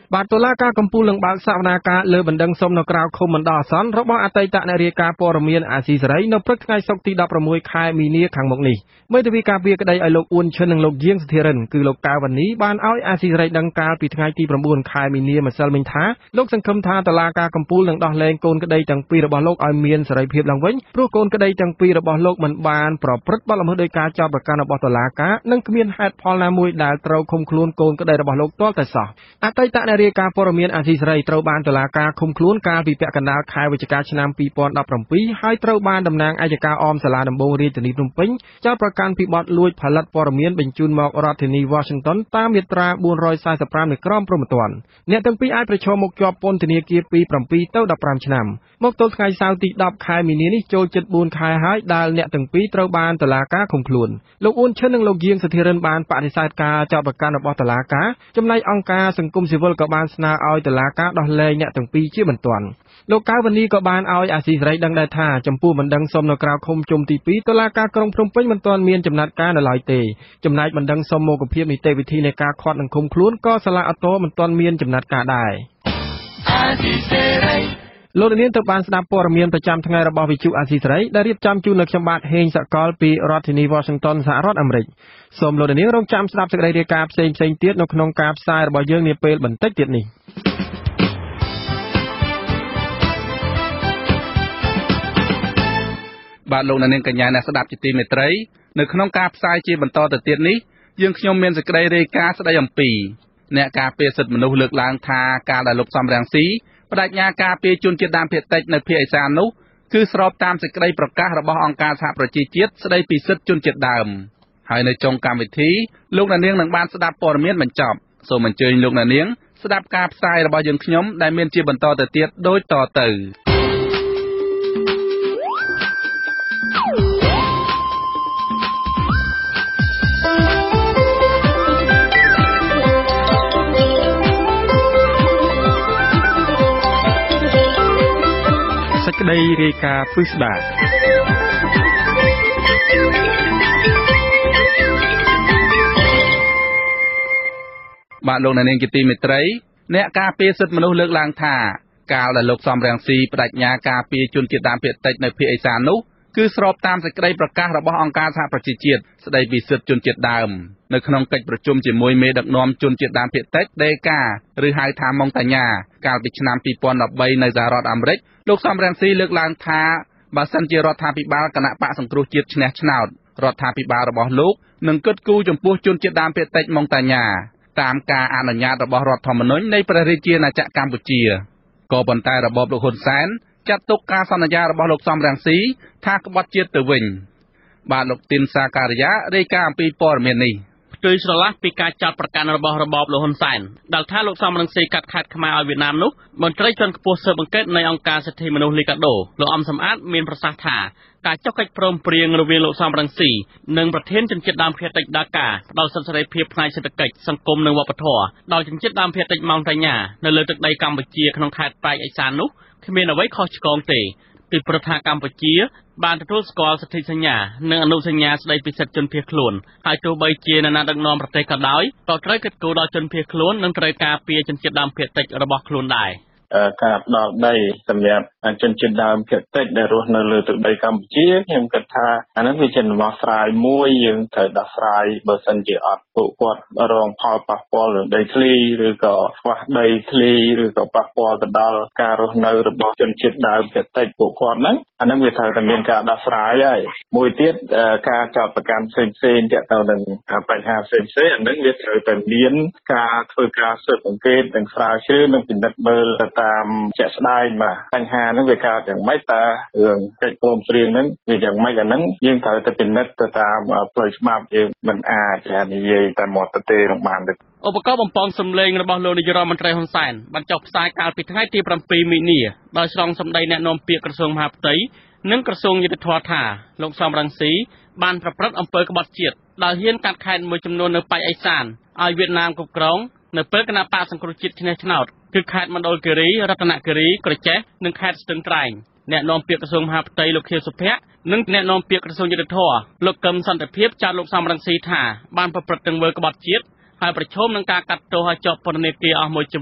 បាទតុលាការកំពូលនឹងបើកសវនាការលើបណ្ដឹងសុំនៅក្រៅឃុំបណ្ដោះអាសន្នរបស់អតីតអ្នករាយការណ៍ព័ត៌មានអាស៊ីសេរីនៅព្រឹកថ្ងៃសុក្រទីដប់ប្រាំមួយខែមីនាខាងមុខនេះមេធាវីការពារក្តីឲ្យលោកអ៊ួនឈិននិងលោកយាងសុធិរិនគឺលោកកៅវណ្ណីបានឲ្យអាស៊ីសេរីដឹងកាលពីថ្ងៃទីប្រាំបួនខែមីនាម្សិលមិញថាលោកសង្ឃឹមថាតុលាការកំពូលនឹងដោះលែងកូនក្តីទាំងពីររបស់លោកឲ្យមានសេរីភាពឡើងវិញព្រោះកូនក្តីទាំងពីររបស់លោកមិនបានប្រព្រឹត្តបទល្មើសដោយការចោទប្រកាន់របស់តុលាការនិងគ្មានហេតុផលណាមួយដែលត្រូវឃុំខ្លួនកូនក្តីរបស់លោកទាល់តែសោះអតីតអ្នករាយការណ៍ព័ត៌មានអាស៊ីសេរីត្រូវបានតុលាការឃុំខ្លួនកាលពីពាក់កណ្ដាលខែវិច្ឆិកាឆ្នាំពីរពាន់ដប់ប្រាំពីរហើយត្រូវបានតំណាងអัยការអមសាលាដំបងរាជធានីភ្នំពេញចោទប្រកាន់ពីបទលួចផលិតព័ត៌មានបញ្ជូនមករដ្ឋធានី Washington តាមមាត្រាបួនរយសែសិបប្រាំនៃក្រមព្រហ្មទណ្ឌអ្នកទាំងពីរអាចប្រឈមមុខជាប់ពន្ធនាគារពីប្រាំពីរទៅដប់ប្រាំឆ្នាំមកទល់ថ្ងៃសៅរ៍ទីដប់ខែមីនានេះចូលជិតបួនខែហើយដែលអ្នកទាំងពីរត្រូវបានតុលាការឃុំខ្លួនលោកអ៊ួនឈិននិងលោកយាងសុធិរិនបានបដិសេធការចោទប្រកាន់របស់តុលាការចំណែកអង្គការសង្គមស៊ីវិលក៏បានស្នើឲ្យតុលាការដោះលែងអ្នកទាំងពីរជាបន្ទាន់លោកកៅវណ្ណីក៏បានឲ្យអាស៊ីសេរីដឹងដែរថាចំពោះបណ្ដឹងសុំនៅក្រៅឃុំជុំទីពីរតុលាការក្រុងភ្នំពេញមិនទាន់មានចំណាត់ការនៅឡើយទេចំណែកបណ្ដឹងសុំមុខភាពនីតិវិធីនៃការឃាត់និងឃុំខ្លួនក៏សាលាឧទ្ធរមិនទាន់មានចំណាត់ការដែរអាស៊ីសេរីលោកនាងទៅបានស្ដាប់ព័ត៌មានប្រចាំថ្ងៃរបស់វិទ្យុអាស៊ីសេរីដែលរៀបចំជូននៅខ្ញុំបាទហេងសកលពីរដ្ឋធានី Washington សហរដ្ឋអាមេរិកសូមលោកនាងរងចាំស្ដាប់សេចក្តីរាយការណ៍ផ្សេងៗទៀតនៅក្នុងការផ្សាយរបស់យើងនាពេលបន្តិចទៀតនេះបាទលោកនាងកញ្ញាអ្នកស្ដាប់ជាទីមេត្រីនៅក្នុងការផ្សាយជាបន្តទៅទៀតនេះយើងខ្ញុំមានសេចក្តីរាយការណ៍ស្ដីអំពីអ្នកការពារសិទ្ធិមនុស្សលើកឡើងថាការដែលលោកសំរងស៊ីបដិញ្ញាការពារជនជាតិដើមភាគតិចនៅភាគឦសាននោះគឺស្របតាមសេចក្តីប្រកាសរបស់អង្គការសហប្រជាជាតិស្តីពីសិទ្ធិជនជាតិដើមហើយនៅចុងកម្មវិធីលោកនាងនឹងបានស្ដាប់ព័ត៌មានបញ្ចប់សូមអញ្ជើញលោកនាងស្ដាប់ការផ្សាយរបស់យើងខ្ញុំដែលមានជាបន្តទៅទៀតដូចតទៅសេចក្តីរាយការណ៍ពិស្ដាបាទលោកនាងជាទីមេត្រីអ្នកការពារសិទ្ធិមនុស្សលើកឡើងថាកាលដែលលោកសំរងស៊ីបដិញ្ញាការពារជនជាតិដើមភាគតិចនៅភាគឦសាននោះគឺស្របតាមសេចក្តីប្រកាសរបស់អង្គការសហប្រជាជាតិស្តីពីសិទ្ធិជនជាតិដើមនៅក្នុងកិច្ចប្រជុំជាមួយមេដឹកនាំជនជាតិដើមភាគតិចដេកាឬហៅថាម៉ុងតាញ៉ាកាលពីឆ្នាំពីរពាន់ដប់បីនៅសហរដ្ឋអាមេរិកលោកសំរងស៊ីលើកឡើងថាបើសិនជារដ្ឋាភិបាលគណៈបកសង្គ្រោះជាតិឈ្នះឆ្នោតរដ្ឋាភិបាលរបស់លោកនឹងគិតគូរចំពោះជនជាតិដើមភាគតិចម៉ុងតាញ៉ាតាមការអនុញ្ញាតរបស់រដ្ឋធម្មនុញ្ញនៃព្រះរាជាណាចក្រកម្ពុជាក៏ប៉ុន្តែរបបលោកហ៊ុនសែនចាត់ទុកការសន្យារបស់លោកសំរងស៊ីថាក្បត់ជាតិទៅវិញបាទលោកទីនសាការីយ៉ារាយការណ៍អំពីព័ត៌មាននេះផ្ទុយស្រឡះពីការចាត់ប្រកាន់របស់របបលោកហ៊ុនសែនដែលថាលោកសំរងស៊ីកាត់ខាតខ្មែរឲ្យវៀតណាមនោះមន្ត្រីជាន់ខ្ពស់ស៊ើបអង្កេតនៃអង្គការសិទ្ធិមនុស្សលីកាដូលោកអំសំអាតមានប្រសាសន៍ថាការចុះកិច្ចព្រមព្រៀងរវាងលោកសំរងស៊ីនិងប្រធានជនជាតិដើមភាគតិចដាកាផ្ដល់សិទ្ធិសេរីភាពផ្នែកសេដ្ឋកិច្ចសង្គមនិងវប្បធម៌ដល់ជនជាតិដើមភាគតិចម៉ោងតាញ៉ានៅលើទឹកដីកម្ពុជាក្នុងខេត្តប៉ែកឦសាននោះគ្មានអ្វីខុសឆ្គងទេពីព្រោះថាកម្ពុជាបានទទួលស្គាល់សិទ្ធិសញ្ញានិងអនុសញ្ញាស្តីពីសិទ្ធិជនភៀសខ្លួនហើយទោះបីជានរណាដឹកនាំប្រទេសក៏ដោយក៏ត្រូវគិតគូរដល់ជនភៀសខ្លួននិងត្រូវការពារជនជាតិដើមភាគតិចរបស់ខ្លួនដែរការផ្ដល់ដីសម្រាប់ជនជាតិដើមភាគតិចដែលរស់នៅលើទឹកដីកម្ពុជាខ្ញុំគិតថាអានោះវាជាដំណោះស្រាយមួយយើងត្រូវដោះស្រាយបើសិនជាអត់ពួកគាត់រងផលប៉ះពាល់លើដីធ្លីឬក៏ខ្វះដីធ្លីឬក៏ប៉ះពាល់ទៅដល់ការរស់នៅរបស់ជនជាតិដើមភាគតិចពួកគាត់ហ្នឹងអានោះវាត្រូវតែមានការដោះស្រាយហើយមួយទៀតការចោទប្រកាន់ផ្សេងផ្សេងទាក់ទងនឹងបញ្ហាផ្សេងផ្សេងអានោះវាត្រូវតែមានការធ្វើការស៊ើបអង្កេតនិងស្រាវជ្រាវនិងពិនិត្យមើលតាមជាក់ស្ដែងបាទបញ្ហាហ្នឹងវាកើតយ៉ាងម៉េចតើរឿងកិច្ចព្រមព្រៀងហ្នឹងវាយ៉ាងម៉េចអាហ្នឹងយើងត្រូវតែពិនិត្យទៅតាមផ្លូវច្បាប់យើងមិនអាចនិយាយតែមាត់ទៅទេនឹងបានទេឧបករណ៍បំពងសំឡេងរបស់លោកនាយរដ្ឋមន្ត្រីហ៊ុនសែនបានចុះផ្សាយកាលពីថ្ងៃទីប្រាំពីរមីនាដោយស្រង់សម្ដីអ្នកនាំពាក្យក្រសួងមហាផ្ទៃនិងក្រសួងយុទ្ធភ័ពថាលោកសំរងស៊ីបានប្រព្រឹត្តអំពើក្បត់ជាតិដោយហ៊ានកាត់ខេត្តមួយចំនួននៅប៉ែកឦសានឲ្យវៀតណាមគ្រប់គ្រងនៅពេលគណៈបកសង្គ្រោះជាតិឈ្នះឆ្នោតគឺខេត្តមណ្ឌលគិរីរតនគិរីក្រចេះនិងខេត្តស្ទឹងត្រែងអ្នកនាំពាក្យក្រសួងមហាផ្ទៃលោកខៀវសុភ័ក្រនិងអ្នកនាំពាក្យក្រសួងយុទ្ធភ័ពលោកកឹមសន្តិភាពចាត់លោកសំរងស៊ីថាបានប្រព្រឹត្តទង្វើក្បត់ជាតិហើយប្រឈមនឹងការកាត់ទោសឲ្យជាប់ពន្ធនាគារអស់មួយជីវិត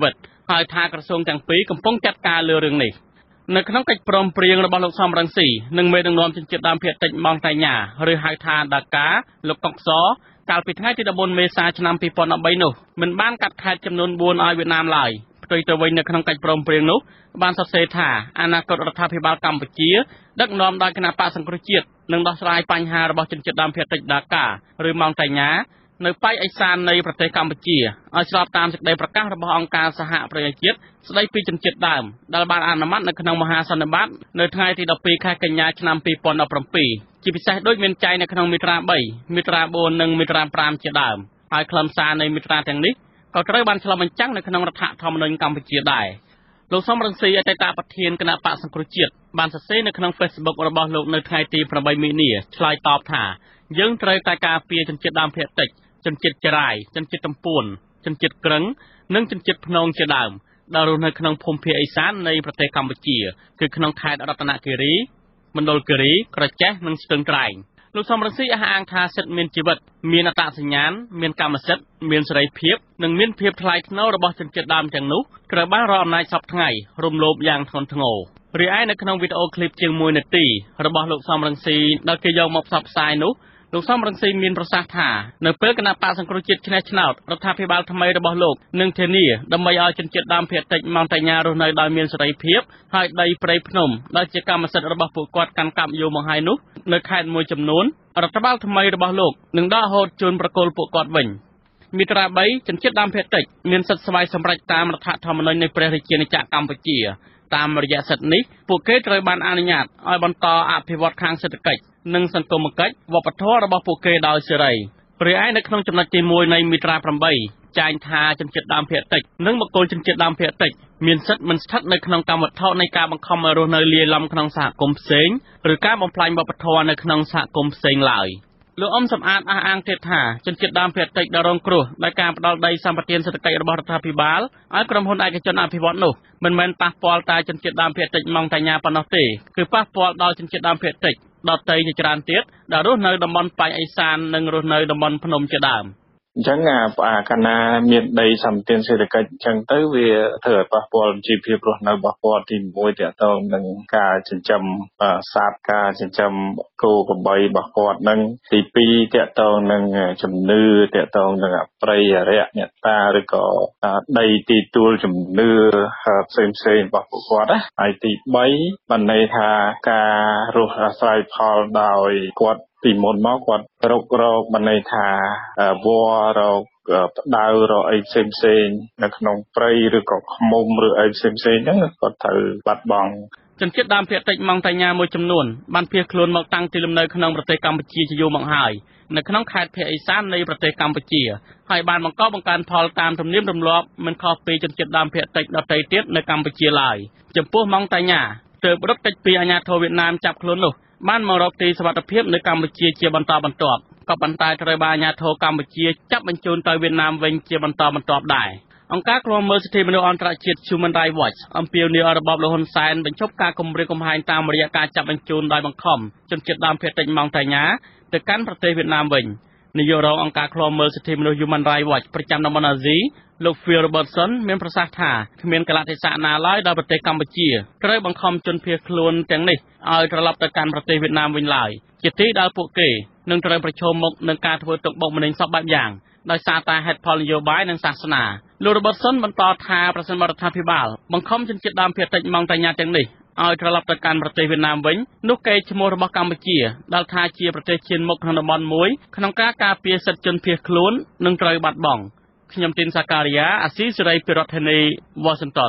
ហើយថាក្រសួងទាំងពីរកំពុងចាត់ការលើរឿងនេះនៅក្នុងកិច្ចព្រមព្រៀងរបស់លោកសំរងស៊ីនិងមេដឹកនាំជនជាតិដើមភាគតិចម៉ង់តាញ៉ាឬហៅថាដាកាលោកកុកសកាលពីថ្ងៃទីដប់បួនមេសាឆ្នាំពីរពាន់ដប់បីនោះមិនបានកាត់ខេត្តចំនួនបួនឲ្យវៀតណាមឡើយផ្ទុយទៅវិញនៅក្នុងកិច្ចព្រមព្រៀងនោះបានសរសេរថាអនាគតរដ្ឋាភិបាលកម្ពុជាដឹកនាំដោយគណៈបកសង្គ្រោះជាតិនឹងដោះស្រាយបញ្ហារបស់ជនជាតិដើមភាគតិចដាកាឬម៉ង់តាញ៉ានៅប៉ែកឦសាននៃប្រទេសកម្ពុជាឲ្យស្របតាមសេចក្តីប្រកាសរបស់អង្គការសហប្រជាជាតិស្តីពីជនជាតិដើមដែលបានអនុម័តនៅក្នុងមហាសន្និបាតនៅថ្ងៃទីដប់ពីរខែកញ្ញាឆ្នាំពីរពាន់ដប់ប្រាំពីរជាពិសេសដូចមានចែងនៅក្នុងមាត្រាបីមាត្រាបួននិងមាត្រាប្រាំជាដើមហើយខ្លឹមសារនៃមាត្រាទាំងនេះក៏ត្រូវបានឆ្លុះបញ្ចាំងនៅក្នុងរដ្ឋធម្មនុញ្ញកម្ពុជាដែរលោកសំរងស៊ីអតីតប្រធានគណៈបកសង្គ្រោះជាតិបានសរសេរនៅក្នុង Facebook របស់លោកនៅថ្ងៃទីប្រាំបីមីនាឆ្លើយតបថាយើងត្រូវតែការពារជនជាតិដើមភាគតិចជនជាតិចរាយជនជាតិតំពួនជនជាតិក្រឹងនិងជនជាតិភ្នងជាដើមដែលរស់នៅក្នុងភូមិភាគឦសាននៃប្រទេសកម្ពុជាគឺក្នុងខេត្តរតនគិរីមណ្ឌលគិរីក្រចេះនិងស្ទឹងត្រែងលោកសំរងស៊ីអះអាងថាសិទ្ធិមានជីវិតមានអត្តសញ្ញាណមានកម្មសិទ្ធិមានសេរីភាពនិងមានភាពថ្លៃថ្នូររបស់ជនជាតិដើមទាំងនោះត្រូវបានរកអំណាចសពថ្ងៃរំលោភយ៉ាងធ្ងន់ធ្ងររីឯនៅក្នុងវីដេអូឃ្លីបជាងមួយនាទីរបស់លោកសំរងស៊ីដែលគេយកមកផ្សព្វផ្សាយនោះលោកសំរងស៊ីមានប្រសាសន៍ថានៅពេលគណៈបកសង្គ្រោះជាតិឆ្នះឆ្នោតរដ្ឋាភិបាលថ្មីរបស់លោកនឹងធានាដើម្បីឲ្យជនជាតិដើមភាគតិចម៉ង់តាញ៉ារស់នៅដោយមានសេរីភាពហើយដីព្រៃភ្នំដែលជាកម្មសិទ្ធិរបស់ពួកគាត់កាន់កាប់យូរមកហើយនោះនៅខេត្តមួយចំនួនរដ្ឋបាលថ្មីរបស់លោកនឹងដកហូតជូនប្រគល់ពួកគាត់វិញមាត្រាបីជនជាតិដើមភាគតិចមានសិទ្ធិស្វ័យសម្រេចតាមរដ្ឋធម្មនុញ្ញនៃព្រះរាជាណាចក្រកម្ពុជាតាមរយៈសិទ្ធិនេះពួកគេត្រូវបានអនុញ្ញាតឲ្យបន្តអភិវឌ្ឍខាងសេដ្ឋកិច្ចនិងសង្គមគិច្ចវប្បធម៌របស់ពួកគេដោយសេរីរីឯនៅក្នុងចំណុចទីមួយនៃមាត្រាប្រាំបីចែងថាជនជាតិដើមភាគតិចនិងបុគ្គលជនជាតិដើមភាគតិចមានសិទ្ធិមិនស្ថិតនៅក្នុងកម្មវត្ថុនៃការបង្ខំឲ្យរស់នៅលាយឡំក្នុងសហគមន៍ផ្សេងឬការបំផ្លាញវប្បធម៌នៅក្នុងសហគមន៍ផ្សេងឡើយលោកអ៊ំសំអាតអះអាងទៀតថាជនជាតិដើមភាគតិចដែលរងគ្រោះដោយការផ្ដាល់ដីសម្បត្តិសេដ្ឋកិច្ចរបស់រដ្ឋាភិបាលឲ្យក្រុមហ៊ុនឯកជនអភិវឌ្ឍន៍នោះមិនមែនប៉ះពាល់តែជនជាតិដើមភាគតិចម៉ង់តាញ៉ាប៉ុណ្ណោះទេគឺប៉ះពាល់ដល់ជនជាតិដើមភាគតិចដទៃជាច្រើនទៀតដែលរស់នៅតំបន់ប៉ែកឦសាននិងរស់នៅតំបន់ភ្នំជាដើមអញ្ចឹងអាកាលណាមានដីសម្បត្តិសេដ្ឋកិច្ចអញ្ចឹងទៅវាធ្វើឲ្យប៉ះពាល់ជីវភាពរស់នៅរបស់គាត់ទីមួយទាក់ទងនឹងការចិញ្ចឹមសត្វការចិញ្ចឹមគោក្របីរបស់គាត់នឹងទីពីរទាក់ទងនឹងជំនឿទាក់ទងនឹងប្រៃអរិយអ្នកតាឬក៏ដីទីទួលជំនឿផ្សេងផ្សេងរបស់ពួកគាត់ណាហើយទីបីបានន័យថាការរស់អាស្រ័យផលដោយគាត់ពីមុនមកគាត់រករកបានន័យថាវររកផ្ដៅរកអីផ្សេងផ្សេងនៅក្នុងព្រៃឬក៏ឃ្មុំឬអីផ្សេងផ្សេងហ្នឹងគាត់ត្រូវបាត់បង់ជនជាតិដើមភាគតិចម៉ង់តាញ៉ាមួយចំនួនបានភៀសខ្លួនមកតាំងទីលំនៅក្នុងប្រទេសកម្ពុជាជាយូរមកហើយនៅក្នុងខេត្តភាគឦសាននៃប្រទេសកម្ពុជាហើយបានបង្កបង្កើនផលតាមទំនៀមទម្លាប់មិនខុសពីជនជាតិដើមភាគតិចដទៃទៀតនៅកម្ពុជាឡើយចំពោះម៉ង់តាញ៉ាទើបរត់គេចពីអាជ្ញាធរវៀតណាមចាប់ខ្លួននោះបានមករកទីសុវត្ថិភាពនៅកម្ពុជាជាបន្តបន្ទាប់ក៏ប៉ុន្តែត្រូវបានអាជ្ញាធរកម្ពុជាចាប់បញ្ជូនទៅវៀតណាមវិញជាបន្តបន្ទាប់ដែរអង្គការឃ្លាំមើលសិទ្ធិមនុស្សអន្តរជាតិ Human Rights Watch អំពាវនាវឲ្យរបបលោកហ៊ុនសែនបញ្ឈប់ការគំរាមកំហែងតាមរយៈការចាប់បញ្ជូនដោយបង្ខំជនជាតិដើមភាគតិចម៉ង់តាញ៉ាទៅកាន់ប្រទេសវៀតណាមវិញនាយករងអង្គការឃ្លាំមើលសិទ្ធិមនុស្ស Human Rights Watch ប្រចាំតំបន់អាស៊ីលោក Phil Robertson មានប្រសាសន៍ថាគ្មានកលៈទេសៈណាឡើយដល់ប្រទេសកម្ពុជាត្រូវបង្ខំជនភៀសខ្លួនទាំងនេះឲ្យត្រឡប់ទៅកាន់ប្រទេសវៀតណាមវិញឡើយជាទីដែលពួកគេនឹងត្រូវប្រឈមមុខនឹងការធ្វើទុកបុកម្នេញសពបែបយ៉ាងដោយសារតែហេតុផលនយោបាយនិងសាសនាលោក Robertson បន្តថាប្រសិនបើរដ្ឋាភិបាលបង្ខំជនជាតិដើមភាគតិចម៉ង់តាញ៉ាទាំងនេះឲ្យត្រឡប់ទៅកាន់ប្រទេសវៀតណាមវិញនោះកេរ្តិ៍ឈ្មោះរបស់កម្ពុជាដែលថាជាប្រទេសឈានមុខក្នុងតំបន់មួយក្នុងការការពារសិទ្ធិជនភៀសខ្លួននឹងត្រូវបាត់បង់ខ្ញុំទីនសាការីយ៉ាអាស៊ីសេរីពីរដ្ឋធានី Washington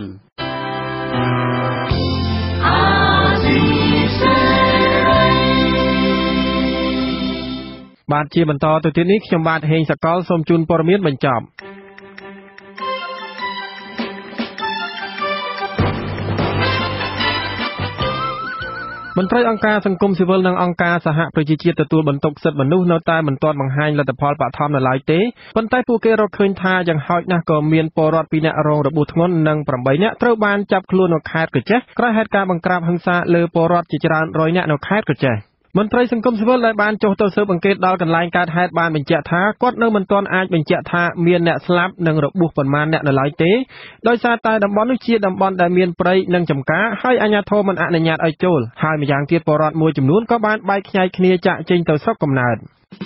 បាទជាបន្តទៅទៀតនេះខ្ញុំបាទហេងសកលសូមជូនព័ត៌មានបញ្ចប់មន្ត្រីអង្គការសង្គមស៊ីវិលនិងអង្គការសហប្រជាជាតិទទួលបន្ទុកសិទ្ធិមនុស្សនៅតែមិនទាន់បង្ហាញលទ្ធផលបឋមនៅឡើយទេប៉ុន្តែពួកគេរកឃើញថាយ៉ាងហោចណាស់ក៏មានពលរដ្ឋពីរនាក់រងរបួសធ្ងន់និងប្រាំបីនាក់ត្រូវបានចាប់ខ្លួននៅខេត្តកោះចេះក្រោយហេតុការណ៍បង្ក្រាបហិង្សាលើពលរដ្ឋជាច្រើនរយនាក់នៅខេត្តកោះចេះមន្ត្រីសង្គមស៊ីវិលដែលបានចុះទៅស៊ើបអង្កេតដល់កន្លែងកើតហេតុបានបញ្ជាក់ថាគាត់នៅមិនទាន់អាចបញ្ជាក់ថាមានអ្នកស្លាប់និងរបួសប៉ុន្មានអ្នកនៅឡើយទេដោយសារតែតំបន់នោះជាតំបន់ដែលមានព្រៃនិងចម្ការហើយអាជ្ញាធរមិនអនុញ្ញាតឲ្យចូលហើយម្យ៉ាងទៀតពលរដ្ឋមួយចំនួនក៏បានបែកខ្ញែកគ្នាចាក់ចេញទៅស្រុកកំណើត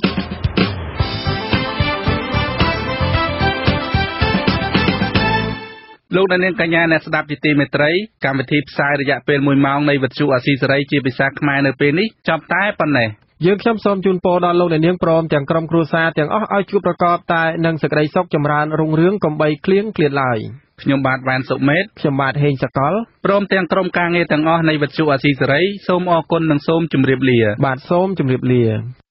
លោកអ្នកនាងកញ្ញាអ្នកស្ដាប់ជាទីមេត្រីកម្មវិធីផ្សាយរយៈពេលមួយម៉ោងនៃវិទ្យុអាស៊ីសេរីជាភាសាខ្មែរនៅពេលនេះចប់តែប៉ុណ្ណេះយើងខ្ញុំសូមជូនពរដល់លោកអ្នកនាងព្រមទាំងក្រុមគ្រួសារទាំងអស់ឲ្យជួបប្រកបតែនឹងសេចក្តីសុខចម្រើនរុងរឿងកុំបីឃ្លៀងឃ្លាតឡើយខ្ញុំបាទវ៉ានសុមេតខ្ញុំបាទហេងសកលព្រមទាំងក្រុមការងារទាំងអស់នៃវិទ្យុអាស៊ីសេរីសូមអរគុណនិងសូមជម្រាបលាបាទសូមជម្រាបលា